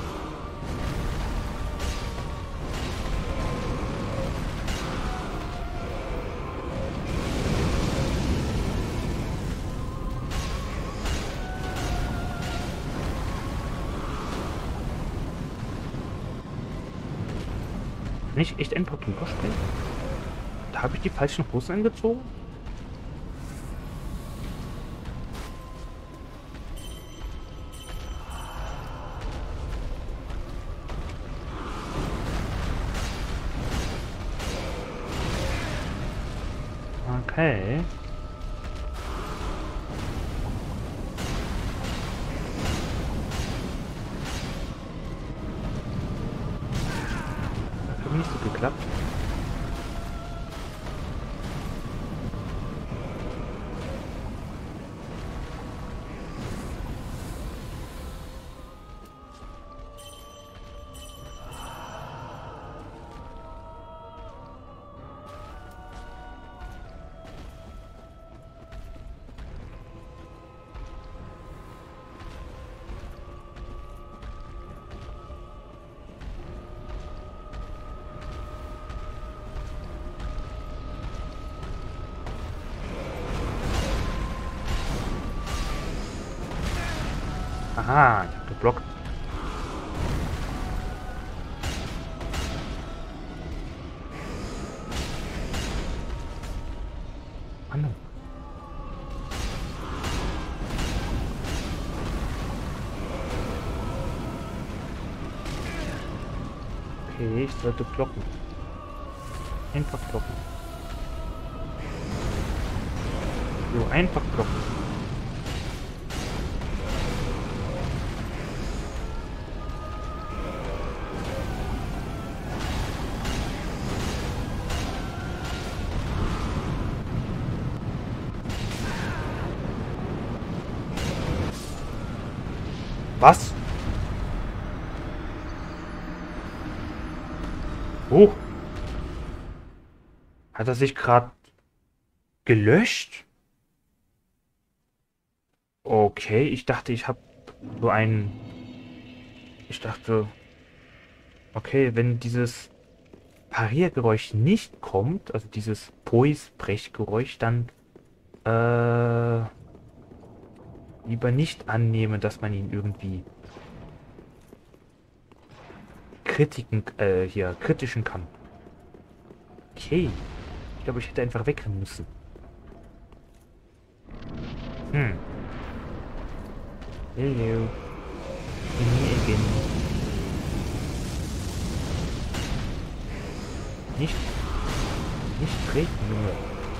[SPEAKER 1] Kann ich echt einfach drüber springen? Da habe ich die falschen Hosen angezogen? Okay. Das hat nicht so geklappt. Aha, ich hab geblockt. Mann. Okay, ich sollte blocken. Einfach blocken. So, einfach blocken. Was? Oh. Hat er sich gerade gelöscht? Okay, ich dachte, ich habe so einen... Ich dachte, okay, wenn dieses Pariergeräusch nicht kommt, also dieses Pois-Brechgeräusch, dann lieber nicht annehmen, dass man ihn irgendwie kritischen kann. Okay. Ich glaube, ich hätte einfach wegrennen müssen. Hello. Me again. Nicht treten, Junge.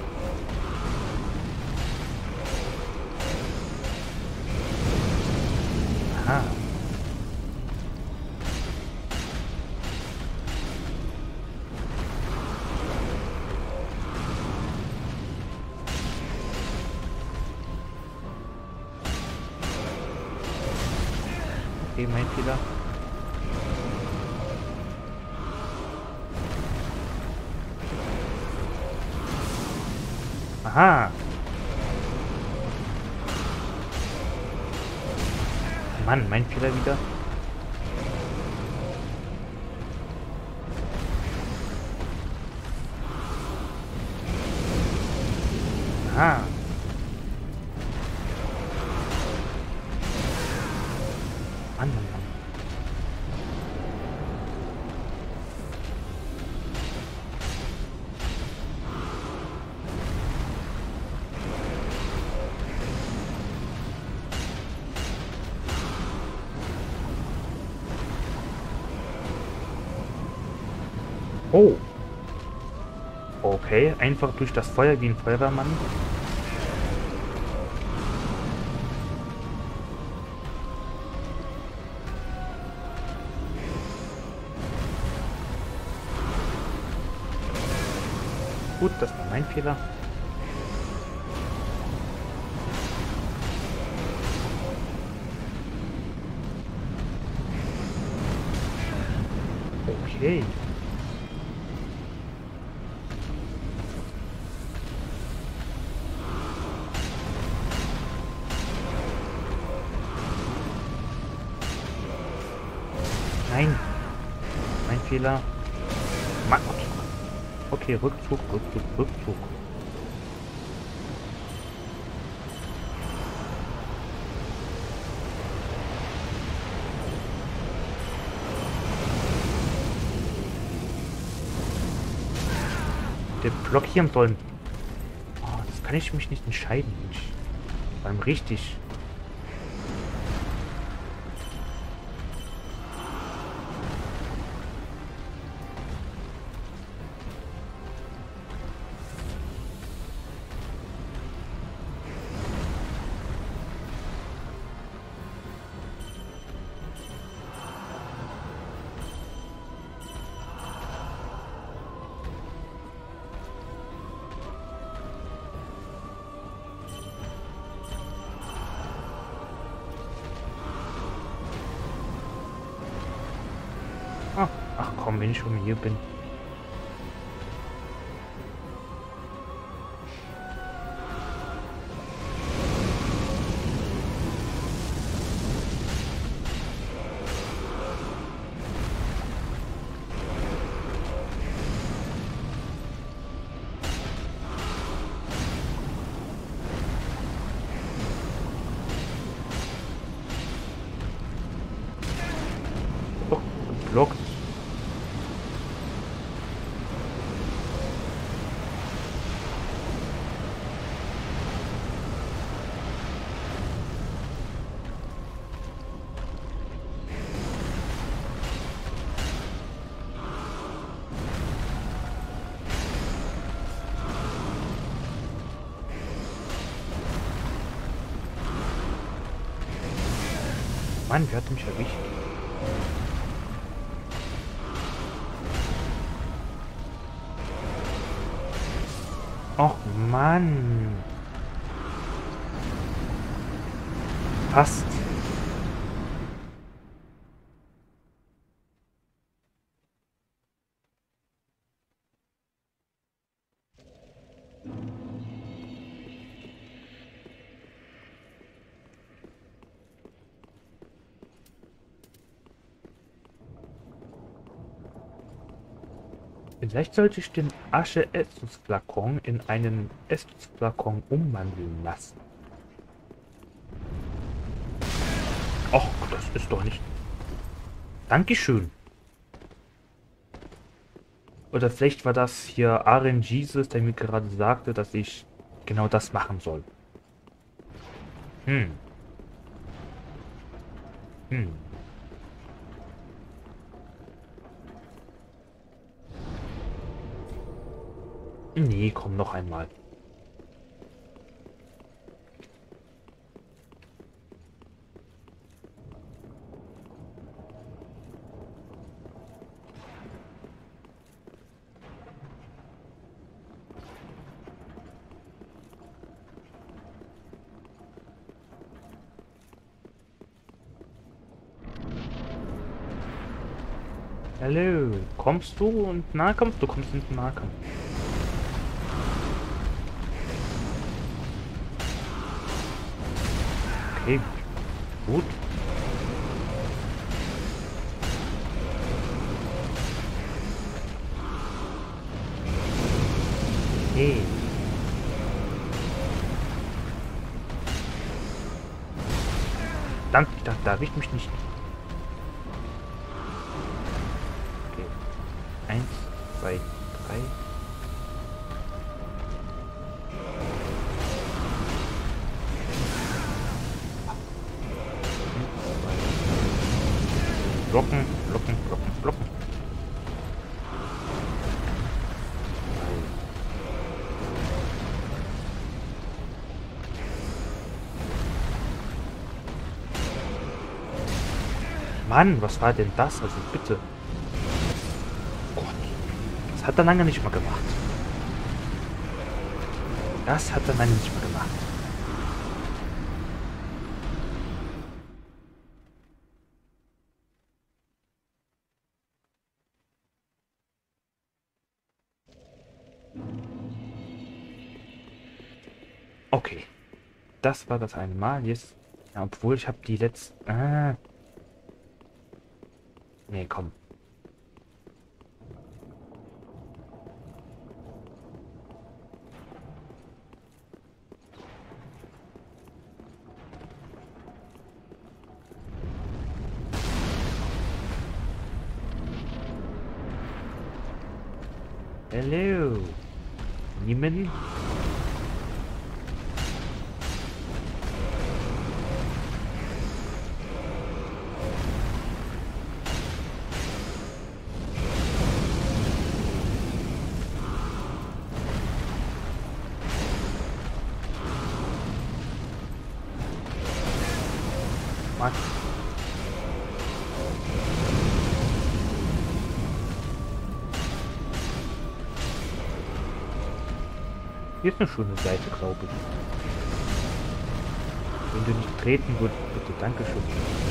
[SPEAKER 1] Aha. Okay, mein Fehler. Aha. Mann, mein Fehler wieder. Oh. Okay, einfach durch das Feuer wie ein Feuerwehrmann. Gut, das war mein Fehler. Okay. Nein. Mein Fehler. Mann. Okay, Rückzug, Rückzug, Rückzug. Der blockieren sollen. Oh, das kann ich mich nicht entscheiden, Mensch. Vor allem richtig. Ah, ach komm, wenn ich schon hier bin. Oh, blockt. Mann, wer hat mich erwischt? Och Mann. Passt. Vielleicht sollte ich den Asche-Estus-Flakon in einen Estus-Flakon umwandeln lassen. Och, das ist doch nicht... Dankeschön. Oder vielleicht war das hier Aren Jesus, der mir gerade sagte, dass ich genau das machen soll. Hm. Nee, komm noch einmal. Hallo, kommst du und Nahkampf? Du kommst in den Nahkampf. Okay, gut. Hey. Danke, ich dachte, da erwischt mich nicht. Okay. 1, 2, 3. Blocken, blocken, blocken, blocken. Mann, was war denn das? Also bitte. Gott. Das hat er lange nicht mal gemacht. Das hat er lange nicht mal gemacht. Okay. Das war das eine Mal. Jetzt. Ja, obwohl ich habe die letzten. Nee, komm. Hello. Niemand? Max. Hier ist eine schöne Seite, glaube ich. Wenn du nicht treten würdest, bitte. Dankeschön.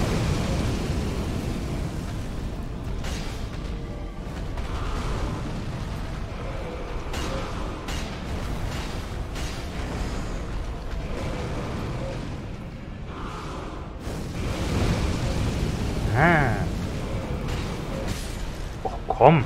[SPEAKER 1] Ah. Oh, komm.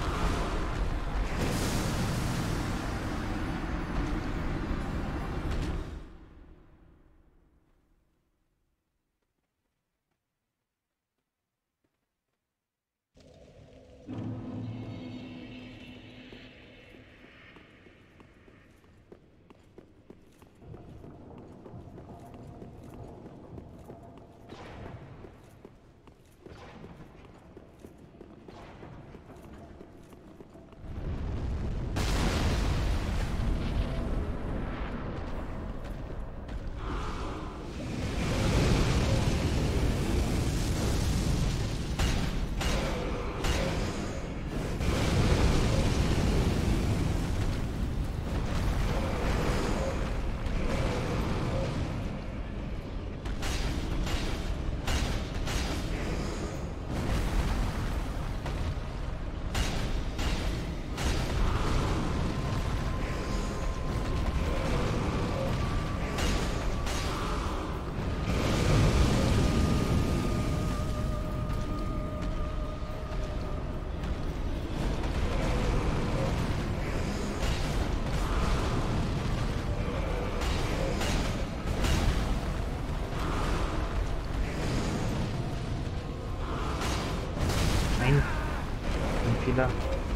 [SPEAKER 1] Nein. Ein Fehler.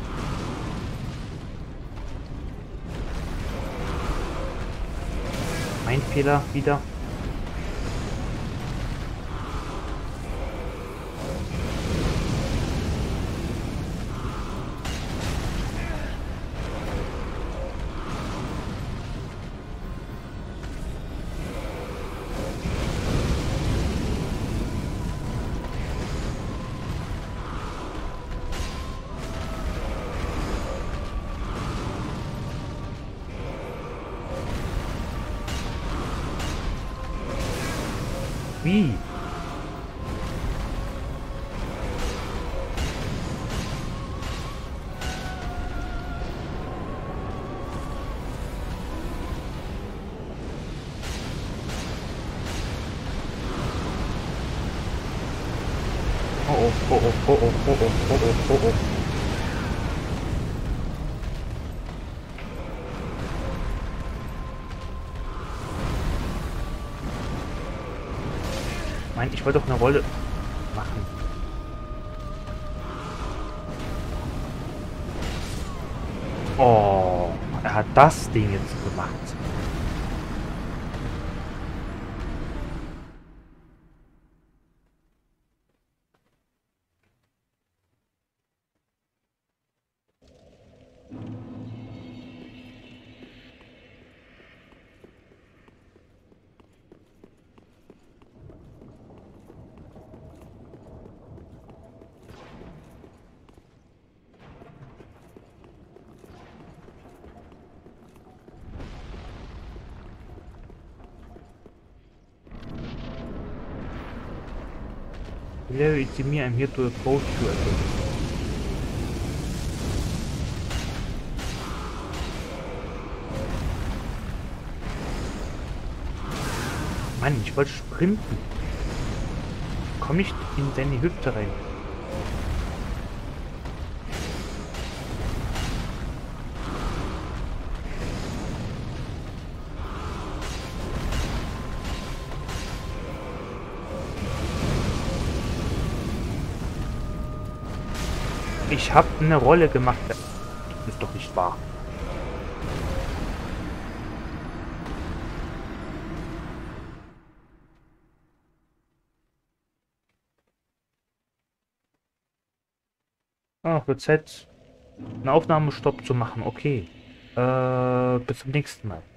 [SPEAKER 1] Mein Fehler wieder. Wie? Oh oh, oh oh, oh oh, oh oh, oh oh, oh oh. Meint, ich wollte doch eine Rolle machen. Oh, er hat das Ding jetzt gemacht. Hello, it's me. I'm here to approach you. Mann, ich wollte sprinten. Komm nicht in seine Hüfte rein. Ich habe eine Rolle gemacht. Das ist doch nicht wahr. Ah, wird Zeit, einen Aufnahmestopp zu machen. Okay. Bis zum nächsten Mal.